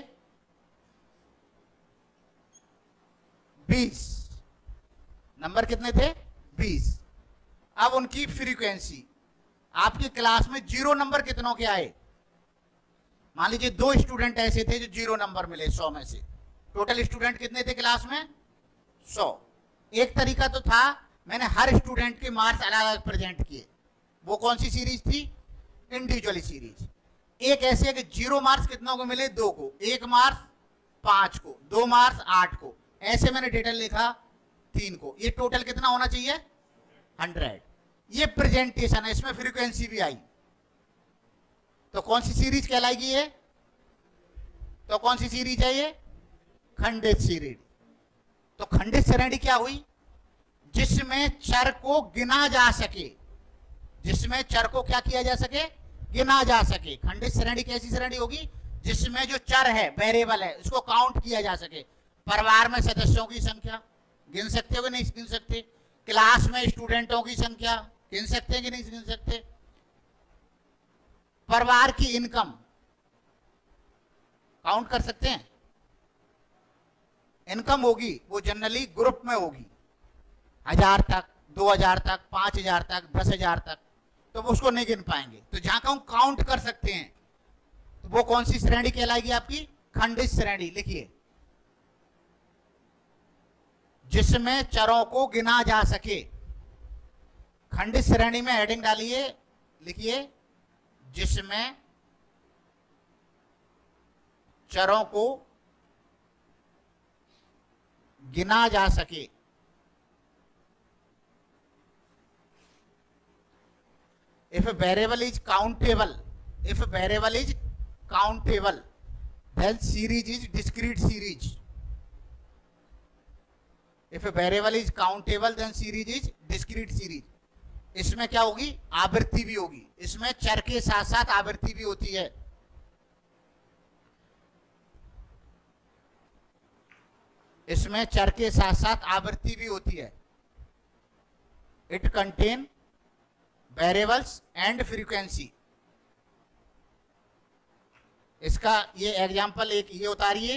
बीस नंबर, कितने थे? बीस। अब उनकी फ्रीक्वेंसी, आपकी क्लास में जीरो नंबर कितनों के आए? मान लीजिए दो स्टूडेंट ऐसे थे जो जीरो नंबर मिले सौ में से, टोटल स्टूडेंट कितने थे क्लास में? सौ। एक तरीका तो था, मैंने हर स्टूडेंट के मार्क्स अलग अलग प्रेजेंट किए, वो कौन सी सीरीज थी? Individually series. एक ऐसे है कि जीरो मार्क्स कितनों को मिले? दो को, एक मार्क्स पांच को, दो मार्क्स आठ को, ऐसे मैंने डेटा लिखा तीन को। ये टोटल कितना होना चाहिए? हंड्रेड। ये प्रेजेंटेशन है, इसमें फ्रीक्वेंसी भी आई, तो कौन सी सीरीज कहलाएगी ये? तो कौन सी सीरीज है ये? खंडित सीरीज। तो खंडित श्रेणी क्या हुई? जिसमें चर को गिना जा सके, जिसमें चर को क्या किया जा सके? गिना जा सके। खंडित श्रेणी कैसी श्रेणी होगी? जिसमें जो चर है, वेरिएबल है, उसको काउंट किया जा सके। परिवार में सदस्यों की संख्या गिन सकते हो कि नहीं गिन सकते? क्लास में स्टूडेंटों की संख्या गिन सकते हैं कि नहीं गिन सकते? परिवार की इनकम काउंट कर सकते हैं? इनकम होगी, वो जनरली ग्रुप में होगी, हजार तक, दो हजार तक, पांच हजार तक, दस हजार तक, तो वो उसको नहीं गिन पाएंगे। तो जहां का हम काउंट कर सकते हैं, तो वो कौन सी श्रेणी कहलाएगी आपकी? खंडित श्रेणी। लिखिए, जिसमें चरों को गिना जा सके। खंडित श्रेणी में हेडिंग डालिए, लिखिए, जिसमें चरों को गिना जा सके। If a variable is countable, if a variable is countable, then series is discrete series. If a variable is countable, then series is discrete series. इसमें क्या होगी? आवृत्ति भी होगी। इसमें चर के साथ साथ आवृत्ति भी होती है। इसमें चर के साथ साथ आवृत्ति भी होती है। It contain variables and frequency. इसका ये एग्जांपल एक ये उतारिए,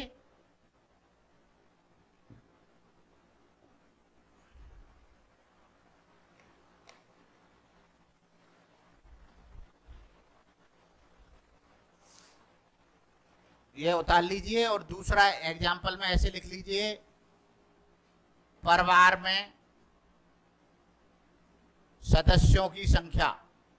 ये उतार लीजिए, और दूसरा एग्जांपल में ऐसे लिख लीजिए, परिवार में सदस्यों की संख्या,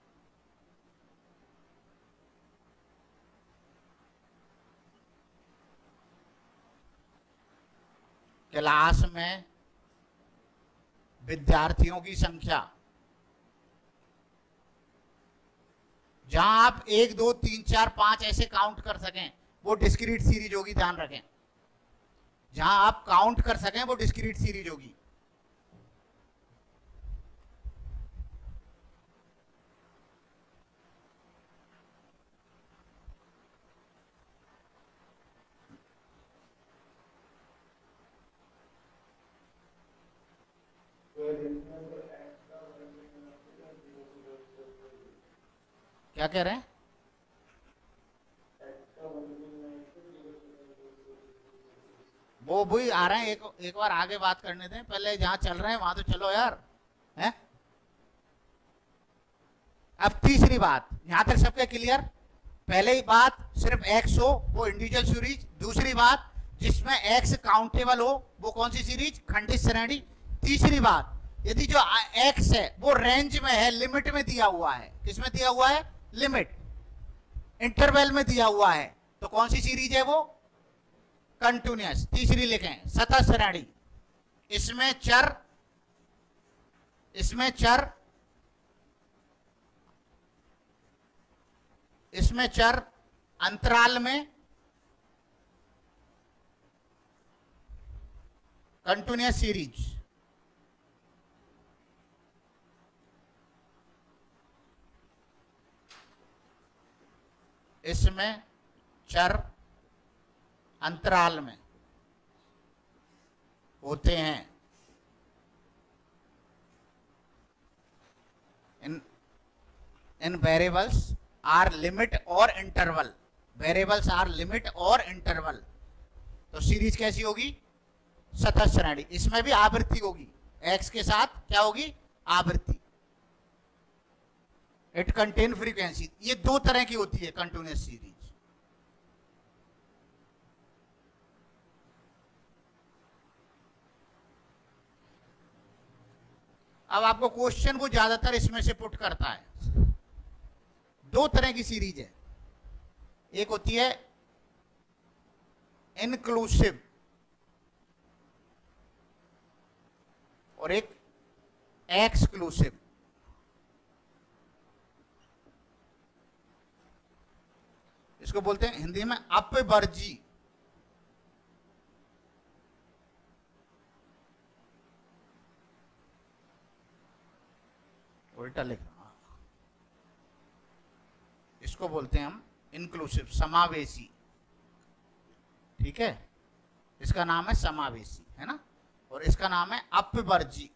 क्लास में विद्यार्थियों की संख्या। जहां आप एक दो तीन चार पांच ऐसे काउंट कर सकें वो डिस्क्रीट सीरीज होगी, ध्यान रखें। जहां आप काउंट कर सकें वो डिस्क्रीट सीरीज होगी। क्या कह रहे हैं? वो भी आ रहे हैं, एक एक बार आगे बात करने दें, पहले जहां चल रहे हैं वहां तो चलो यार, हैं? अब तीसरी बात, यहां तक सबके क्लियर? पहले ही बात सिर्फ एक्स हो वो इंडिविजुअल सीरीज, दूसरी बात जिसमें एक्स काउंटेबल हो वो कौन सी सीरीज? खंडित श्रेणी। तीसरी बात, यदि जो एक्स है वो रेंज में है, लिमिट में दिया हुआ है, किसमें दिया हुआ है? लिमिट, इंटरवल में दिया हुआ है, तो कौन सी सीरीज है वो? कंटिन्यूअस। तीसरी लिखें, सतत श्रेणी। इसमें चर इसमें चर इसमें चर अंतराल में कंटिन्यूअस सीरीज। इसमें चर अंतराल में होते हैं। इन इन वेरिएबल्स आर लिमिट और इंटरवल। वेरिएबल्स आर लिमिट और इंटरवल। तो सीरीज कैसी होगी? सतत श्रेणी। इसमें भी आवृत्ति होगी, एक्स के साथ क्या होगी? आवृत्ति। It contain frequency. ये दो तरह की होती है कंटिन्यूअस सीरीज। अब आपको क्वेश्चन को ज्यादातर इसमें से पुट करता है। दो तरह की सीरीज है, एक होती है इनक्लूसिव और एक एक्सक्लूसिव। इसको बोलते हैं हिंदी में अपवर्जी। उल्टा लिख रहा हूं, इसको बोलते हैं हम इंक्लूसिव, समावेशी। ठीक है, इसका नाम है समावेशी, है ना, और इसका नाम है अपवर्जी।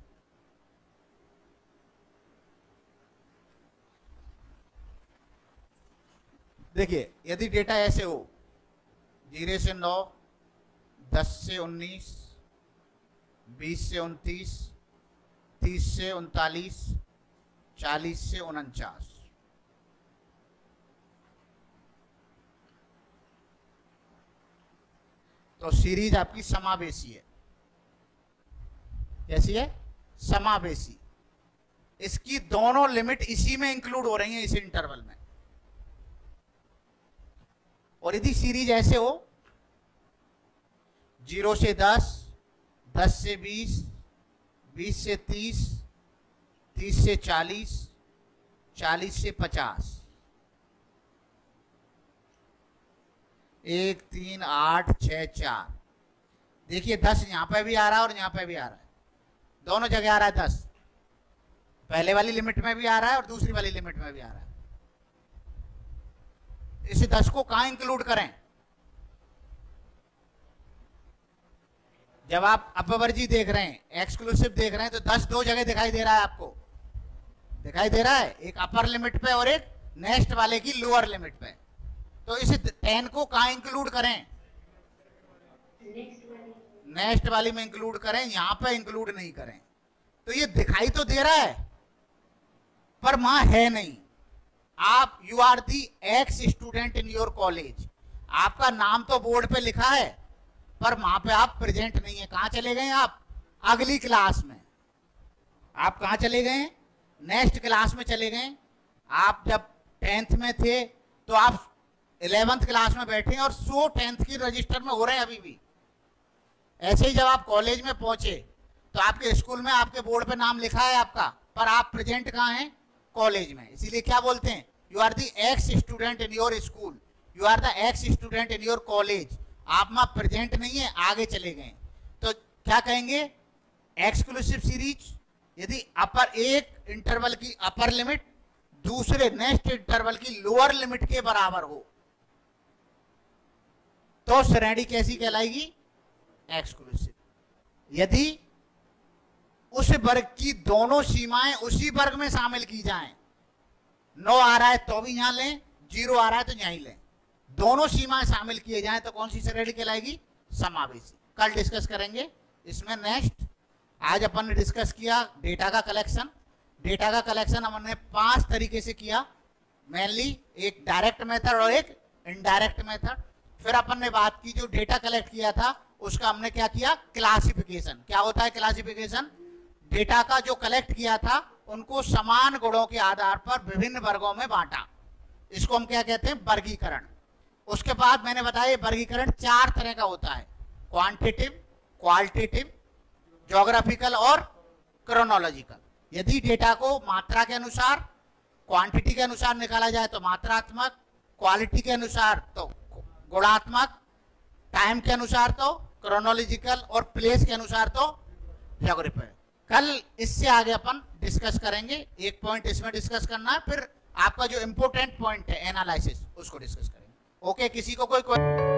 देखिए, यदि डेटा ऐसे हो जीरो से नौ, दस से उन्नीस, बीस से उनतीस, तीस से उनतालीस, चालीस से उनचास, तो सीरीज आपकी समावेशी है। कैसी है? समावेशी। इसकी दोनों लिमिट इसी में इंक्लूड हो रही हैं, इस इंटरवल में। और यदि सीरीज ऐसे हो जीरो से दस, दस से बीस, बीस से तीस, तीस से चालीस, चालीस से पचास, एक तीन आठ छः चार। देखिए दस यहां पे भी आ रहा है और यहां पे भी आ रहा है, दोनों जगह आ रहा है दस। पहले वाली लिमिट में भी आ रहा है और दूसरी वाली लिमिट में भी आ रहा है। इस दस को कहां इंक्लूड करें? जब आप अपवर्जी देख रहे हैं, एक्सक्लूसिव देख रहे हैं, तो दस दो जगह दिखाई दे रहा है आपको, दिखाई दे रहा है, एक अपर लिमिट पे और एक नेक्स्ट वाले की लोअर लिमिट पे। तो इस टेन को कहाँ इंक्लूड करें? नेक्स्ट वाली में इंक्लूड करें, यहां पे इंक्लूड नहीं करें। तो ये दिखाई तो दे रहा है पर वहां है नहीं। आप you are the X student in your college, आपका नाम तो बोर्ड पे लिखा है पर वहां पे आप प्रेजेंट नहीं है। कहां चले गए आप? अगली क्लास में। आप कहां चले गए? नेक्स्ट क्लास में चले गए। आप जब टेंथ में थे तो आप इलेवेंथ क्लास में बैठे और सो टेंथ की रजिस्टर में हो रहे हैं अभी भी। ऐसे ही जब आप कॉलेज में पहुंचे तो आपके स्कूल में आपके बोर्ड पे नाम लिखा है आपका, पर आप प्रेजेंट कहाँ हैं? कॉलेज में। इसीलिए क्या बोलते हैं? You are the X student in your school, you are the X student in your college. आप वहां प्रेजेंट नहीं है, आगे चले गए। तो क्या कहेंगे? एक्सक्लूसिव सीरीज यदि अपर एक इंटरवल की अपर लिमिट दूसरे नेक्स्ट इंटरवल की लोअर लिमिट के बराबर हो तो श्रेणी कैसी कहलाएगी? एक्सक्लूसिव। यदि उस वर्ग की दोनों सीमाएं उसी वर्ग में शामिल की जाएं, नौ आ रहा है तो भी यहां लें, जीरो आ रहा है तो यहीं लें, दोनों सीमाएं शामिल किए जाएं तो कौन सी श्रेणी कहलाएगी? समावेशी। कल डिस्कस करेंगे इसमें। नेक्स्ट आज अपन ने डिस्कस किया डेटा का कलेक्शन। डेटा का कलेक्शन हमने पांच तरीके से किया, मेनली एक डायरेक्ट मेथड और एक इनडायरेक्ट मेथड। फिर अपन ने बात की जो डेटा कलेक्ट किया था उसका हमने क्या किया? क्लासिफिकेशन। क्या होता है क्लासिफिकेशन? डेटा का जो कलेक्ट किया था उनको समान गुणों के आधार पर विभिन्न वर्गों में बांटा। इसको हम क्या कहते हैं? वर्गीकरण। उसके बाद मैंने बताया वर्गीकरण चार तरह का होता है, क्वांटिटिव, क्वालिटेटिव, ज्योग्राफिकल और क्रोनोलॉजिकल। यदि डेटा को मात्रा के अनुसार, क्वांटिटी के अनुसार निकाला जाए तो मात्रात्मक, क्वालिटी के अनुसार तो गुणात्मक, टाइम के अनुसार तो क्रोनोलॉजिकल और प्लेस के अनुसार तो ज्योग्राफिकल। कल इससे आगे अपन डिस्कस करेंगे। एक पॉइंट इसमें डिस्कस करना है, फिर आपका जो इंपोर्टेंट पॉइंट है एनालिसिस उसको डिस्कस करेंगे। ओके, किसी को कोई